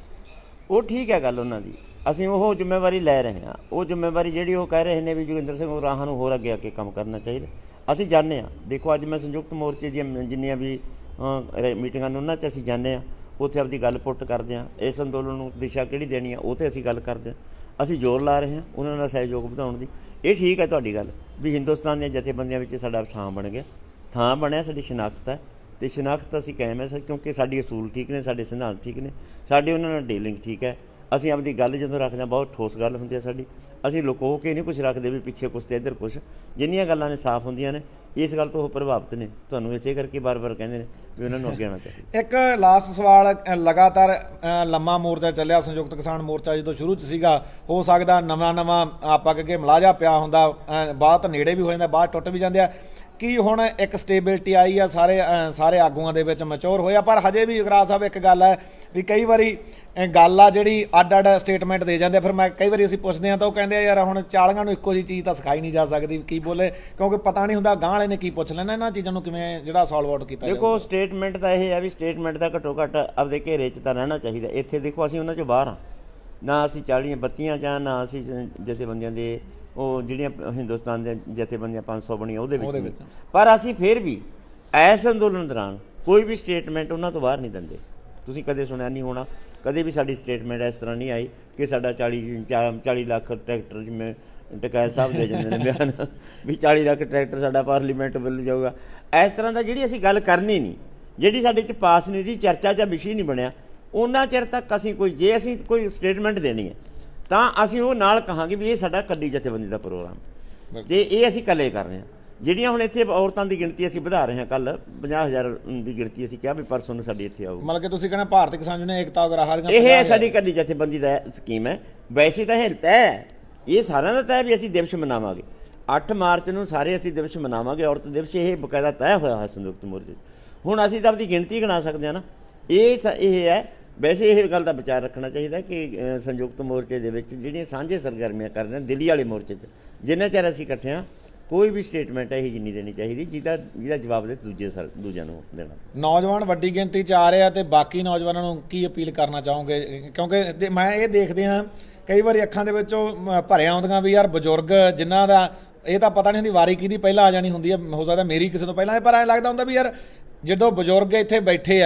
ਉਹ ਠੀਕ ਹੈ ਗੱਲ ਉਹਨਾਂ ਦੀ, ਅਸੀਂ ਉਹ ਜ਼ਿੰਮੇਵਾਰੀ ਲੈ ਰਹੇ ਹਾਂ। ਉਹ ਜ਼ਿੰਮੇਵਾਰੀ ਜਿਹੜੀ ਉਹ ਕਹਿ ਰਹੇ ਨੇ ਵੀ ਜੋਗਿੰਦਰ ਸਿੰਘ ਅਗਰਾਹਾ ਨੂੰ ਹੋਰ ਅੱਗੇ ਆ ਕੇ ਕੰਮ ਕਰਨਾ ਚਾਹੀਦਾ, ਅਸੀਂ ਜਾਂਦੇ ਹਾਂ। ਦੇਖੋ, ਅੱਜ ਮੈਂ ਸੰਯੁਕਤ ਮੋਰਚੇ ਦੀਆਂ ਜਿੰਨੀਆਂ ਵੀ ਮੀਟਿੰਗਾਂ ਨੇ ਉਹਨਾਂ 'ਚ ਅਸੀਂ ਜਾਂਦੇ ਹਾਂ, ਉੱਥੇ ਆਪਦੀ ਗੱਲ ਪੁੱਟ ਕਰਦੇ ਹਾਂ। ਇਸ ਅੰਦੋਲਨ ਨੂੰ ਦਿਸ਼ਾ ਕਿਹੜੀ ਦੇਣੀ ਆ, ਉਹ 'ਤੇ ਅਸੀਂ ਗੱਲ ਕਰਦੇ ਹਾਂ। ਅਸੀਂ ਜ਼ੋਰ ਲਾ ਰਹੇ ਹਾਂ ਉਹਨਾਂ ਦਾ ਸਹਿਯੋਗ ਵਧਾਉਣ ਦੀ। ਇਹ ਠੀਕ ਹੈ ਤੁਹਾਡੀ ਗੱਲ ਵੀ ਹਿੰਦੁਸਤਾਨ ਦੀਆਂ ਜਥੇਬੰਦੀਆਂ ਵਿੱਚ ਸਾਡਾ ਥਾਂ ਬਣ ਗਿਆ, ਥਾਂ ਬਣਿਆ, ਸਾਡੀ ਸ਼ਨਾਖਤ ਹੈ, ਅਤੇ ਸ਼ਨਾਖਤ ਅਸੀਂ ਕਾਇਮ ਹੈ ਕਿਉਂਕਿ ਸਾਡੀ ਅਸੂਲ ਠੀਕ ਨੇ, ਸਾਡੇ ਸਿਧਾਂਤ ਠੀਕ ਨੇ, ਸਾਡੇ ਉਹਨਾਂ ਨਾਲ ਡੀਲਿੰਗ ਠੀਕ ਹੈ। ਅਸੀਂ ਆਪਦੀ ਗੱਲ ਜਦੋਂ ਰੱਖਦੇ ਹਾਂ ਬਹੁਤ ਠੋਸ ਗੱਲ ਹੁੰਦੀ ਹੈ ਸਾਡੀ, ਅਸੀਂ ਲੁਕੋ ਕੇ ਨਹੀਂ ਕੁਛ ਰੱਖਦੇ ਵੀ ਪਿੱਛੇ ਕੁਛ ਅਤੇ ਇੱਧਰ ਕੁਛ। ਜਿੰਨੀਆਂ ਗੱਲਾਂ ਨੇ ਸਾਫ਼ ਹੁੰਦੀਆਂ ਨੇ, ਇਸ ਗੱਲ ਤੋਂ ਉਹ ਪ੍ਰਭਾਵਿਤ ਨੇ, ਤੁਹਾਨੂੰ ਇਸੇ ਕਰਕੇ ਬਾਰ ਬਾਰ ਕਹਿੰਦੇ ਨੇ ਵੀ ਉਹਨਾਂ ਨੂੰ ਅੱਗੇ ਆਉਣਾ ਚਾਹੀਦਾ। ਇੱਕ ਲਾਸਟ ਸਵਾਲ, ਲਗਾਤਾਰ ਲੰਮਾ ਮੋਰਚਾ ਚੱਲਿਆ, ਸੰਯੁਕਤ ਕਿਸਾਨ ਮੋਰਚਾ ਜਦੋਂ ਸ਼ੁਰੂ 'ਚ ਸੀਗਾ, ਹੋ ਸਕਦਾ ਨਵਾਂ ਨਵਾਂ ਆਪਾਂ ਅੱਗੇ ਮਲਾਜਾ ਪਿਆ ਹੁੰਦਾ, ਬਾਅਦ ਤਾਂ ਨੇੜੇ ਵੀ ਹੋ ਜਾਂਦਾ, ਬਾਅਦ ਟੁੱਟ ਵੀ ਜਾਂਦੇ ਆ। ਕੀ ਹੁਣ ਇੱਕ ਸਟੇਬਿਲਿਟੀ ਆਈ ਆ, ਸਾਰੇ ਸਾਰੇ ਆਗੂਆਂ ਦੇ ਵਿੱਚ ਮੈਚੋਰ ਹੋਇਆ, ਪਰ ਹਜੇ ਵੀ ਅਗਰਾਹਾ ਸਾਹਿਬ ਇੱਕ ਗੱਲ ਹੈ ਵੀ ਕਈ ਵਾਰੀ ਗੱਲ ਆ ਜਿਹੜੀ ਅੱਡ ਅੱਡ ਸਟੇਟਮੈਂਟ ਦੇ ਜਾਂਦੇ। ਫਿਰ ਮੈਂ ਕਈ ਵਾਰੀ ਅਸੀਂ ਪੁੱਛਦੇ ਹਾਂ ਤਾਂ ਉਹ ਕਹਿੰਦੇ ਆ ਯਾਰ ਹੁਣ ਚਾਲੀਆਂ ਨੂੰ ਇੱਕੋ ਜਿਹੀ ਚੀਜ਼ ਤਾਂ ਸਿਖਾਈ ਨਹੀਂ ਜਾ ਸਕਦੀ, ਕੀ ਬੋਲੇ, ਕਿਉਂਕਿ ਪਤਾ ਨਹੀਂ ਹੁੰਦਾ ਗਾਂਹ ਵਾਲੇ ਨੇ ਕੀ ਪੁੱਛ ਲੈਣਾ। ਇਹਨਾਂ ਚੀਜ਼ਾਂ ਨੂੰ ਕਿਵੇਂ ਜਿਹੜਾ ਸੋਲਵ ਆਊਟ ਕੀਤਾ? ਦੇਖੋ, ਸਟੇਟਮੈਂਟ ਤਾਂ ਇਹ ਹੈ ਵੀ ਸਟੇਟਮੈਂਟ ਦਾ ਘੱਟੋ ਘੱਟ ਆਪਦੇ ਘੇਰੇ 'ਚ ਤਾਂ ਰਹਿਣਾ ਚਾਹੀਦਾ। ਇੱਥੇ ਦੇਖੋ, ਅਸੀਂ ਉਹਨਾਂ 'ਚੋਂ ਬਾਹਰ ਹਾਂ, ਨਾ ਅਸੀਂ ਚਾਲੀਆਂ ਬੱਤੀਆਂ ਜਾਂ ਨਾ ਅਸੀਂ ਜਥੇਬੰਦੀਆਂ ਦੇ ਉਹ ਜਿਹੜੀਆਂ ਹਿੰਦੁਸਤਾਨ ਦੀਆਂ ਜਥੇਬੰਦੀਆਂ ਪੰਜ ਸੌ ਬਣੀਆਂ ਉਹਦੇ ਵਿੱਚ, ਪਰ ਅਸੀਂ ਫਿਰ ਵੀ ਇਸ ਅੰਦੋਲਨ ਦੌਰਾਨ ਕੋਈ ਵੀ ਸਟੇਟਮੈਂਟ ਉਹਨਾਂ ਤੋਂ ਬਾਹਰ ਨਹੀਂ ਦਿੰਦੇ। ਤੁਸੀਂ ਕਦੇ ਸੁਣਿਆ ਨਹੀਂ ਹੋਣਾ, ਕਦੇ ਵੀ ਸਾਡੀ ਸਟੇਟਮੈਂਟ ਇਸ ਤਰ੍ਹਾਂ ਨਹੀਂ ਆਈ ਕਿ ਸਾਡਾ ਚਾਲੀ ਚਾਲੀ ਲੱਖ ਟਰੈਕਟਰ, ਜਿਵੇਂ ਟਕੈਤ ਸਾਹਿਬ ਦੇ ਜਾਂਦੇ ਨੇ ਬਿਆਨ ਵੀ ਚਾਲੀ ਲੱਖ ਟਰੈਕਟਰ ਸਾਡਾ ਪਾਰਲੀਮੈਂਟ ਬਿੱਲ ਜਾਊਗਾ, ਇਸ ਤਰ੍ਹਾਂ ਦਾ ਜਿਹੜੀ ਅਸੀਂ ਗੱਲ ਕਰਨੀ ਨਹੀਂ, ਜਿਹੜੀ ਸਾਡੇ 'ਚ ਪਾਸ ਨਹੀਂ ਦੀ ਚਰਚਾ ਜਾਂ ਵਿਸ਼ੇ ਨਹੀਂ ਬਣਿਆ, ਉਹਨਾਂ ਚਿਰ ਤੱਕ ਅਸੀਂ ਕੋਈ, ਜੇ ਅਸੀਂ ਕੋਈ ਸਟੇਟਮੈਂਟ ਦੇਣੀ ਹੈ ਤਾਂ ਅਸੀਂ ਉਹ ਨਾਲ ਕਹਾਂਗੇ ਵੀ ਇਹ ਸਾਡਾ ਇਕੱਲੀ ਜਥੇਬੰਦੀ ਦਾ ਪ੍ਰੋਗਰਾਮ, ਅਤੇ ਇਹ ਅਸੀਂ ਇਕੱਲੇ ਕਰ ਰਹੇ ਹਾਂ। ਜਿਹੜੀਆਂ ਹੁਣ ਇੱਥੇ ਔਰਤਾਂ ਦੀ ਗਿਣਤੀ ਅਸੀਂ ਵਧਾ ਰਹੇ ਹਾਂ, ਕੱਲ੍ਹ ਪੰਜਾਹ ਹਜ਼ਾਰ ਦੀ ਗਿਣਤੀ ਅਸੀਂ ਕਿਹਾ ਵੀ ਪਰਸੋਂ ਨੂੰ ਸਾਡੀ ਇੱਥੇ ਆਊਗੀ। ਮਤਲਬ ਕਿ ਤੁਸੀਂ ਕਹਿੰਦੇ ਭਾਰਤੀ ਕਿਸਾਨ ਯੂਨੀਅਨ ਏਕਤਾ ਅਗਰਾਹਾ ਦੀਆਂ ਇਹ ਸਾਡੀ ਇਕੱਲੀ ਜਥੇਬੰਦੀ ਦਾ ਸਕੀਮ ਹੈ। ਵੈਸੇ ਤਾਂ ਇਹ ਤੈਅ ਹੈ, ਇਹ ਸਾਰਿਆਂ ਦਾ ਤੈਅ ਵੀ ਅਸੀਂ ਦਿਵਸ ਮਨਾਵਾਂਗੇ, ਅੱਠ ਮਾਰਚ ਨੂੰ ਸਾਰੇ ਅਸੀਂ ਦਿਵਸ ਮਨਾਵਾਂਗੇ, ਔਰਤ ਦਿਵਸ, ਇਹ ਬਕਾਇਦਾ ਤੈਅ ਹੋਇਆ ਹੈ ਸੰਯੁਕਤ ਮੋਰਚੇ 'ਚ। ਹੁਣ ਅਸੀਂ ਤਾਂ ਆਪਣੀ ਗਿਣਤੀ ਗਿਣਾ ਸਕਦੇ ਹਾਂ ਨਾ, ਇਹ ਇਹ ਹੈ। ਵੈਸੇ ਇਹ ਗੱਲ ਦਾ ਵਿਚਾਰ ਰੱਖਣਾ ਚਾਹੀਦਾ ਕਿ ਸੰਯੁਕਤ ਮੋਰਚੇ ਦੇ ਵਿੱਚ ਜਿਹੜੀਆਂ ਸਾਂਝੇ ਸਰਗਰਮੀਆਂ ਕਰਦੇ ਨੇ, ਦਿੱਲੀ ਵਾਲੇ ਮੋਰਚੇ 'ਚ ਜਿੰਨਾ ਚਿਰ ਅਸੀਂ ਇਕੱਠੇ ਹਾਂ, ਕੋਈ ਵੀ ਸਟੇਟਮੈਂਟ ਇਹੋ ਜਿਹੀ ਨਹੀਂ ਦੇਣੀ ਚਾਹੀਦੀ ਜਿਹਦਾ ਜਿਹਦਾ ਜਵਾਬ ਦੇ ਦੂਜੇ ਸਰ ਦੂਜਿਆਂ ਨੂੰ ਦੇਣਾ। ਨੌਜਵਾਨ ਵੱਡੀ ਗਿਣਤੀ 'ਚ ਆ ਰਹੇ ਆ, ਅਤੇ ਬਾਕੀ ਨੌਜਵਾਨਾਂ ਨੂੰ ਕੀ ਅਪੀਲ ਕਰਨਾ ਚਾਹੋਗੇ? ਕਿਉਂਕਿ ਮੈਂ ਇਹ ਦੇਖਦੇ ਹਾਂ ਕਈ ਵਾਰੀ ਅੱਖਾਂ ਦੇ ਵਿੱਚੋਂ ਭਰਿਆ ਆਉਂਦੀਆਂ ਵੀ ਯਾਰ ਬਜ਼ੁਰਗ ਜਿਨ੍ਹਾਂ ਦਾ ਇਹ ਤਾਂ ਪਤਾ ਨਹੀਂ ਹੁੰਦੀ ਵਾਰੀ ਕਿਹਦੀ ਪਹਿਲਾਂ ਆ ਜਾਣੀ ਹੁੰਦੀ ਹੈ, ਹੋ ਸਕਦਾ ਮੇਰੀ ਕਿਸੇ ਤੋਂ ਪਹਿਲਾਂ, ਪਰ ਐਂ ਲੱਗਦਾ ਹੁੰਦਾ ਵੀ ਯਾਰ ਜਦੋਂ ਬਜ਼ੁਰਗ ਇੱਥੇ ਬੈਠੇ ਆ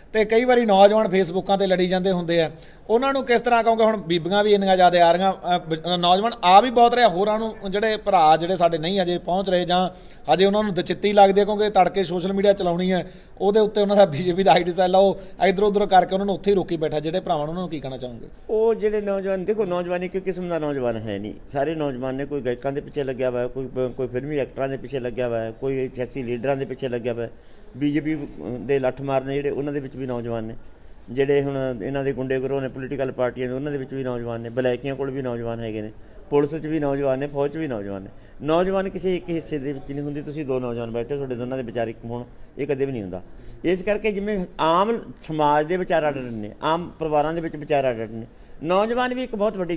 ਤੇ ਕਈ ਵਾਰੀ ਨੌਜਵਾਨ ਫੇਸਬੁੱਕਾਂ ਤੇ ਲੜੀ ਜਾਂਦੇ ਹੁੰਦੇ ਆ, ਉਹਨਾਂ ਨੂੰ ਕਿਸ ਤਰ੍ਹਾਂ ਕਹੋਗੇ? ਹੁਣ ਬੀਬੀਆਂ ਵੀ ਇੰਨੀਆਂ ਜ਼ਿਆਦਾ ਆ ਰਹੀਆਂ, ਅਹ ਨੌਜਵਾਨ ਆ ਵੀ ਬਹੁਤ ਰਿਹਾ, ਹੋਰਾਂ ਨੂੰ ਜਿਹੜੇ ਭਰਾ ਜਿਹੜੇ ਸਾਡੇ ਨਹੀਂ ਅਜੇ ਪਹੁੰਚ ਰਹੇ ਜਾਂ ਅਜੇ ਉਹਨਾਂ ਨੂੰ ਦਚਿੱਤੀ ਲੱਗਦੀ ਹੈ ਕਿਉਂਕਿ ਤੜਕੇ ਸੋਸ਼ਲ ਮੀਡੀਆ ਚਲਾਉਣੀ ਹੈ, ਉਹਦੇ ਉੱਤੇ ਉਹਨਾਂ ਦਾ ਬੀਜੇਪੀ ਦਾ ਆਈਡੀ ਸੈੱਲ ਆ ਉਹ ਇੱਧਰ ਉੱਧਰ ਕਰਕੇ ਉਹਨਾਂ ਨੂੰ ਉੱਥੇ ਹੀ ਰੋਕੀ ਬੈਠਾ। ਜਿਹੜੇ ਭਰਾਵਾਂ ਨੂੰ ਉਹਨਾਂ ਨੂੰ ਕੀ ਕਹਿਣਾ ਚਾਹੋਗੇ? ਉਹ ਜਿਹੜੇ ਨੌਜਵਾਨ, ਦੇਖੋ ਨੌਜਵਾਨ ਇੱਕ ਕਿਸਮ ਦਾ ਨੌਜਵਾਨ ਹੈ ਨਹੀਂ, ਸਾਰੇ ਨੌਜਵਾਨ ਨੇ, ਕੋਈ ਗਾਇਕਾਂ ਦੇ ਪਿੱਛੇ ਲੱਗਿਆ ਹੋਇਆ, ਕੋਈ ਕੋਈ ਫਿਲਮੀ ਐਕਟਰਾਂ ਦੇ ਪਿੱਛੇ ਲੱਗਿਆ ਹੋਇਆ, ਕੋਈ ਸਿਆਸੀ ਲੀਡਰਾਂ ਦੇ ਪਿੱਛੇ ਲੱਗਿਆ ਹੋਇਆ। ਬੀਜੇਪੀ ਦੇ ਲੱਠ ਮਾਰ ਨੇ ਜਿਹੜੇ, ਉਹਨਾਂ ਦੇ ਵਿੱਚ ਵੀ ਨੌਜਵਾਨ ਨੇ, ਜਿਹੜੇ ਹੁਣ ਇਹਨਾਂ ਦੇ ਗੁੰਡੇ ਗਰੋਹ ਨੇ ਪੋਲੀਟੀਕਲ ਪਾਰਟੀਆਂ ਦੇ, ਉਹਨਾਂ ਦੇ ਵਿੱਚ ਵੀ ਨੌਜਵਾਨ ਨੇ, ਬਲੈਕੀਆਂ ਕੋਲ ਵੀ ਨੌਜਵਾਨ ਹੈਗੇ ਨੇ, ਪੁਲਿਸ 'ਚ ਵੀ ਨੌਜਵਾਨ ਨੇ, ਫੌਜ 'ਚ ਵੀ ਨੌਜਵਾਨ ਨੇ। ਨੌਜਵਾਨ ਕਿਸੇ ਇੱਕ ਹਿੱਸੇ ਦੇ ਵਿੱਚ ਨਹੀਂ ਹੁੰਦੀ। ਤੁਸੀਂ ਦੋ ਨੌਜਵਾਨ ਬੈਠੇ, ਤੁਹਾਡੇ ਦੋਨਾਂ ਦੇ ਵਿਚਾਰ ਇੱਕ ਹੋਣ, ਇਹ ਕਦੇ ਵੀ ਨਹੀਂ ਹੁੰਦਾ। ਇਸ ਕਰਕੇ ਜਿਵੇਂ ਆਮ ਸਮਾਜ ਦੇ ਵਿਚਾਰ ਅੱਡ ਨੇ, ਆਮ ਪਰਿਵਾਰਾਂ ਦੇ ਵਿੱਚ ਵਿਚਾਰ ਅੱਡ ਨੇ, ਨੌਜਵਾਨ ਵੀ ਇੱਕ ਬਹੁਤ ਵੱਡੀ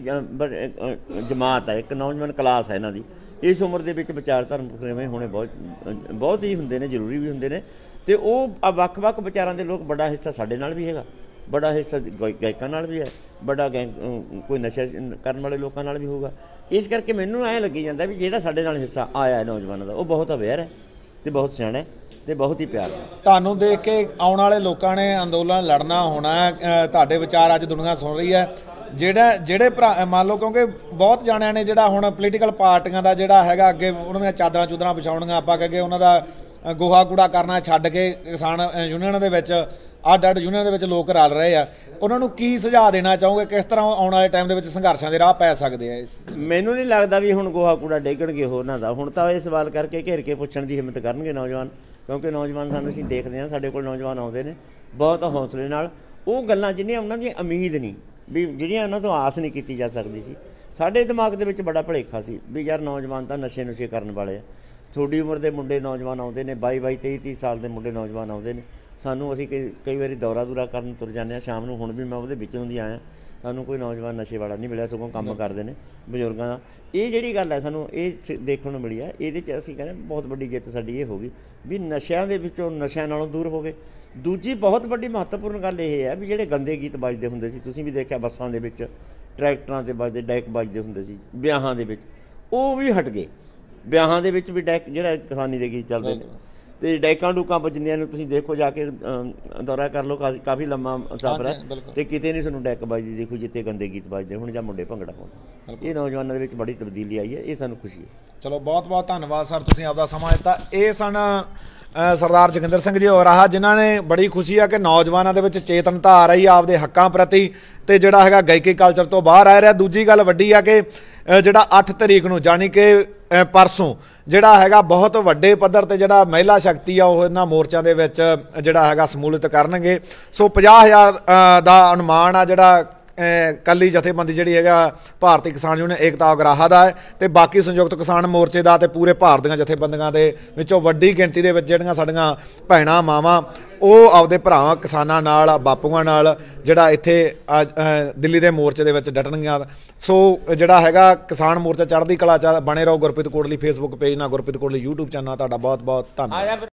ਜਮਾਤ ਹੈ, ਇੱਕ ਨੌਜਵਾਨ ਕਲਾਸ ਹੈ ਇਹਨਾਂ ਦੀ। ਇਸ ਉਮਰ ਦੇ ਵਿੱਚ ਵਿਚਾਰ ਧਰਮ ਕਿਵੇਂ ਹੋਣੇ ਬਹੁਤ ਬਹੁਤ ਹੀ ਹੁੰਦੇ ਨੇ, ਜ਼ਰੂਰੀ ਵੀ ਹੁੰਦੇ ਨੇ। ਅਤੇ ਉਹ ਵੱਖ-ਵੱਖ ਵਿਚਾਰਾਂ ਦੇ ਲੋਕ, ਵੱਡਾ ਹਿੱਸਾ ਸਾਡੇ ਨਾਲ ਵੀ ਹੈਗਾ, ਬੜਾ ਹਿੱਸਾ ਗਾਇਕਾਂ ਨਾਲ ਵੀ ਹੈ, ਬੜਾ ਗੈਂ ਕੋਈ ਨਸ਼ਾ ਕਰਨ ਵਾਲੇ ਲੋਕਾਂ ਨਾਲ ਵੀ ਹੋਊਗਾ। ਇਸ ਕਰਕੇ ਮੈਨੂੰ ਐਂ ਲੱਗੀ ਜਾਂਦਾ ਵੀ ਜਿਹੜਾ ਸਾਡੇ ਨਾਲ ਹਿੱਸਾ ਆਇਆ ਹੈ ਨੌਜਵਾਨਾਂ ਦਾ, ਉਹ ਬਹੁਤ ਅਵੇਅਰ ਹੈ ਅਤੇ ਬਹੁਤ ਸਿਆਣਾ ਹੈ ਅਤੇ ਬਹੁਤ ਹੀ ਪਿਆਰ ਹੈ। ਤੁਹਾਨੂੰ ਦੇਖ ਕੇ ਆਉਣ ਵਾਲੇ ਲੋਕਾਂ ਨੇ ਅੰਦੋਲਨ ਲੜਨਾ ਹੋਣਾ ਹੈ, ਤੁਹਾਡੇ ਵਿਚਾਰ ਅੱਜ ਦੁਨੀਆ ਸੁਣ ਰਹੀ ਹੈ। ਜਿਹੜਾ ਜਿਹੜੇ ਭਰਾ ਮੰਨ ਲਓ, ਕਿਉਂਕਿ ਬਹੁਤ ਜਾਣਿਆਂ ਨੇ ਜਿਹੜਾ ਹੁਣ ਪੋਲੀਟੀਕਲ ਪਾਰਟੀਆਂ ਦਾ ਜਿਹੜਾ ਹੈਗਾ ਅੱਗੇ ਉਹਨਾਂ ਦੀਆਂ ਚਾਦਰਾਂ ਚੂਦਰਾਂ ਵਿਛਾਉਣੀਆਂ, ਆਪਾਂ ਕਹੇ ਉਹਨਾਂ ਦਾ ਗੋਹਾ ਕੂੜਾ ਕਰਨਾ ਛੱਡ ਕੇ ਕਿਸਾਨ ਯੂਨੀਅਨ ਦੇ ਵਿੱਚ ਅੱਡ ਅੱਡ ਯੂਨੀਅਨ ਦੇ ਵਿੱਚ ਲੋਕ ਰਲ ਰਹੇ ਆ, ਉਹਨਾਂ ਨੂੰ ਕੀ ਸੁਝਾਅ ਦੇਣਾ ਚਾਹੋਗੇ? ਕਿਸ ਤਰ੍ਹਾਂ ਆਉਣ ਵਾਲੇ ਟਾਈਮ ਦੇ ਵਿੱਚ ਸੰਘਰਸ਼ਾਂ ਦੇ ਰਾਹ ਪੈ ਸਕਦੇ ਆ? ਮੈਨੂੰ ਨਹੀਂ ਲੱਗਦਾ ਵੀ ਹੁਣ ਗੋਹਾ ਕੂੜਾ ਡੇਗਣਗੇ ਉਹਨਾਂ ਦਾ। ਹੁਣ ਤਾਂ ਇਹ ਸਵਾਲ ਕਰਕੇ ਘੇਰ ਕੇ ਪੁੱਛਣ ਦੀ ਹਿੰਮਤ ਕਰਨਗੇ ਨੌਜਵਾਨ, ਕਿਉਂਕਿ ਨੌਜਵਾਨ ਸਾਨੂੰ ਅਸੀਂ ਦੇਖਦੇ ਹਾਂ, ਸਾਡੇ ਕੋਲ ਨੌਜਵਾਨ ਆਉਂਦੇ ਨੇ ਬਹੁਤ ਹੌਸਲੇ ਨਾਲ। ਉਹ ਗੱਲਾਂ ਜਿਹਨੀਆਂ ਉਹਨਾਂ ਦੀ ਉਮੀਦ ਨਹੀਂ, ਵੀ ਜਿਹੜੀਆਂ ਉਹਨਾਂ ਤੋਂ ਆਸ ਨਹੀਂ ਕੀਤੀ ਜਾ ਸਕਦੀ ਸੀ। ਸਾਡੇ ਦਿਮਾਗ ਦੇ ਵਿੱਚ ਬੜਾ ਭੁਲੇਖਾ ਸੀ ਵੀ ਯਾਰ ਨੌਜਵਾਨ ਤਾਂ ਨਸ਼ੇ ਨੁਸ਼ੇ ਕਰਨ ਵਾਲੇ ਆ। ਤੁਹਾਡੀ ਉਮਰ ਦੇ ਮੁੰਡੇ ਨੌਜਵਾਨ ਆਉਂਦੇ ਨੇ, ਬਾਈ ਬਾਈ ਤੇਈ ਤੀਹ ਸਾਲ ਦੇ ਮੁੰਡੇ ਨੌਜਵਾਨ ਆਉਂਦੇ ਨੇ। ਸਾਨੂੰ ਅਸੀਂ ਕਈ ਕਈ ਵਾਰੀ ਦੌਰਾ ਦੂਰਾ ਕਰਨ ਤੁਰ ਜਾਂਦੇ ਹਾਂ ਸ਼ਾਮ ਨੂੰ, ਹੁਣ ਵੀ ਮੈਂ ਉਹਦੇ ਵਿੱਚੋਂ ਦੀ ਆਇਆ, ਸਾਨੂੰ ਕੋਈ ਨੌਜਵਾਨ ਨਸ਼ੇ ਵਾਲਾ ਨਹੀਂ ਮਿਲਿਆ, ਸਗੋਂ ਕੰਮ ਕਰਦੇ ਨੇ ਬਜ਼ੁਰਗਾਂ ਦਾ। ਇਹ ਜਿਹੜੀ ਗੱਲ ਹੈ ਸਾਨੂੰ ਇਹ ਦੇਖਣ ਨੂੰ ਮਿਲੀ ਹੈ, ਇਹਦੇ 'ਚ ਅਸੀਂ ਕਹਿੰਦੇ ਬਹੁਤ ਵੱਡੀ ਜਿੱਤ ਸਾਡੀ ਇਹ ਹੋ ਗਈ ਵੀ ਨਸ਼ਿਆਂ ਦੇ ਵਿੱਚੋਂ, ਨਸ਼ਿਆਂ ਨਾਲੋਂ ਦੂਰ ਹੋ ਗਏ। ਦੂਜੀ ਬਹੁਤ ਵੱਡੀ ਮਹੱਤਵਪੂਰਨ ਗੱਲ ਇਹ ਹੈ ਵੀ ਜਿਹੜੇ ਗੰਦੇ ਗੀਤ ਵੱਜਦੇ ਹੁੰਦੇ ਸੀ, ਤੁਸੀਂ ਵੀ ਦੇਖਿਆ ਬੱਸਾਂ ਦੇ ਵਿੱਚ, ਟਰੈਕਟਰਾਂ 'ਤੇ ਵੱਜਦੇ ਡੈਕ ਵੱਜਦੇ ਹੁੰਦੇ ਸੀ, ਵਿਆਹਾਂ ਦੇ ਵਿੱਚ, ਉਹ ਵੀ ਹਟ ਗਏ। ਵਿਆਹਾਂ ਦੇ ਵਿੱਚ ਵੀ ਡੈਕ, ਜਿਹੜਾ ਕਿਸਾਨੀ ਦੇ ਗੀਤ ਚੱਲਦੇ ਨੇ, ਅਤੇ ਡੈਕਾਂ ਡੂਕਾਂ ਵੱਜਦੀਆਂ ਨੂੰ ਤੁਸੀਂ ਦੇਖੋ, ਜਾ ਕੇ ਦੌਰਾ ਕਰ ਲਓ, ਕਾਫੀ ਕਾਫੀ ਲੰਮਾ ਸਫ਼ਰ ਹੈ, ਅਤੇ ਕਿਤੇ ਨਹੀਂ ਤੁਹਾਨੂੰ ਡੈਕ ਵੱਜਦੀ ਦੇਖੋ ਜਿੱਥੇ ਗੰਦੇ ਗੀਤ ਵੱਜਦੇ ਹੁਣ, ਜਾਂ ਮੁੰਡੇ ਭੰਗੜਾ ਪਾਉਂਦੇ। ਇਹ ਨੌਜਵਾਨਾਂ ਦੇ ਵਿੱਚ ਬੜੀ ਤਬਦੀਲੀ ਆਈ ਹੈ, ਇਹ ਸਾਨੂੰ ਖੁਸ਼ੀ ਹੈ। ਚਲੋ ਬਹੁਤ ਬਹੁਤ ਧੰਨਵਾਦ ਸਰ, ਤੁਸੀਂ ਆਪਦਾ ਸਮਾਂ ਦਿੱਤਾ। ਇਹ ਸਨ ਸਰਦਾਰ ਜੋਗਿੰਦਰ ਸਿੰਘ ਜੀ ਹੋ ਰਹਾ, ਜਿਨ੍ਹਾਂ ਨੇ ਬੜੀ ਖੁਸ਼ੀ ਆ ਕਿ ਨੌਜਵਾਨਾਂ ਦੇ ਵਿੱਚ ਚੇਤਨਤਾ ਆ ਰਹੀ ਆ ਆਪਦੇ ਹੱਕਾਂ ਪ੍ਰਤੀ, ਤੇ ਜਿਹੜਾ ਹੈਗਾ ਗਾਇਕੀ ਕਲਚਰ ਤੋਂ ਬਾਹਰ ਆ ਰਿਹਾ। ਦੂਜੀ ਗੱਲ ਵੱਡੀ ਆ ਕਿ ਜਿਹੜਾ ਅੱਠ ਤਰੀਕ ਨੂੰ ਜਾਣੀ ਕਿ ਪਰਸੋਂ ਜਿਹੜਾ ਹੈਗਾ ਬਹੁਤ ਵੱਡੇ ਪੱਧਰ ਤੇ ਜਿਹੜਾ ਮਹਿਲਾ ਸ਼ਕਤੀ ਆ ਉਹ ਇਹਨਾਂ ਮੋਰਚਿਆਂ ਦੇ ਵਿੱਚ ਜਿਹੜਾ ਹੈਗਾ ਸਮੂਲਿਤ ਕਰਨਗੇ। ਸੋ ਪੰਜਾਹ ਹਜ਼ਾਰ ਦਾ ਅਨੁਮਾਨ ਆ ਜਿਹੜਾ ਕੱਲੀ ਜਥੇਬੰਦੀ ਜਿਹੜੀ ਹੈਗਾ ਭਾਰਤੀ ਕਿਸਾਨ ਯੂਨੀਅਨ ਏਕਤਾ ਉਗਰਾਹਾ ਦਾ ਹੈ, ਤੇ ਬਾਕੀ ਸੰਯੁਕਤ ਕਿਸਾਨ ਮੋਰਚੇ ਦਾ ਤੇ ਪੂਰੇ ਭਾਰਤ ਦੀਆਂ ਜਥੇਬੰਦੀਆਂ ਦੇ ਵਿੱਚੋਂ ਵੱਡੀ ਗਿਣਤੀ ਦੇ ਵਿੱਚ ਜਿਹੜੀਆਂ ਸਾਡੀਆਂ ਭੈਣਾਂ ਮਾਵਾਂ ਉਹ ਆਪਦੇ ਭਰਾਵਾਂ ਕਿਸਾਨਾਂ ਨਾਲ, ਬਾਪੂਆਂ ਨਾਲ ਜਿਹੜਾ ਇੱਥੇ ਦਿੱਲੀ ਦੇ ਮੋਰਚੇ ਦੇ ਵਿੱਚ ਡਟਣਗੀਆਂ। ਸੋ ਜਿਹੜਾ ਹੈਗਾ ਕਿਸਾਨ ਮੋਰਚਾ ਚੜ੍ਹਦੀ ਕਲਾ 'ਚ ਬਣੇ ਰਹੋ। ਗੁਰਪ੍ਰੀਤ ਕੋਟਲੀ ਫੇਸਬੁੱਕ ਪੇਜ ਨਾਲ, ਗੁਰਪ੍ਰੀਤ ਕੋਟਲੀ ਯੂਟਿਊਬ ਚੈਨਲ, ਤੁਹਾਡਾ ਬਹੁਤ ਬਹੁਤ ਧੰਨਵਾਦ।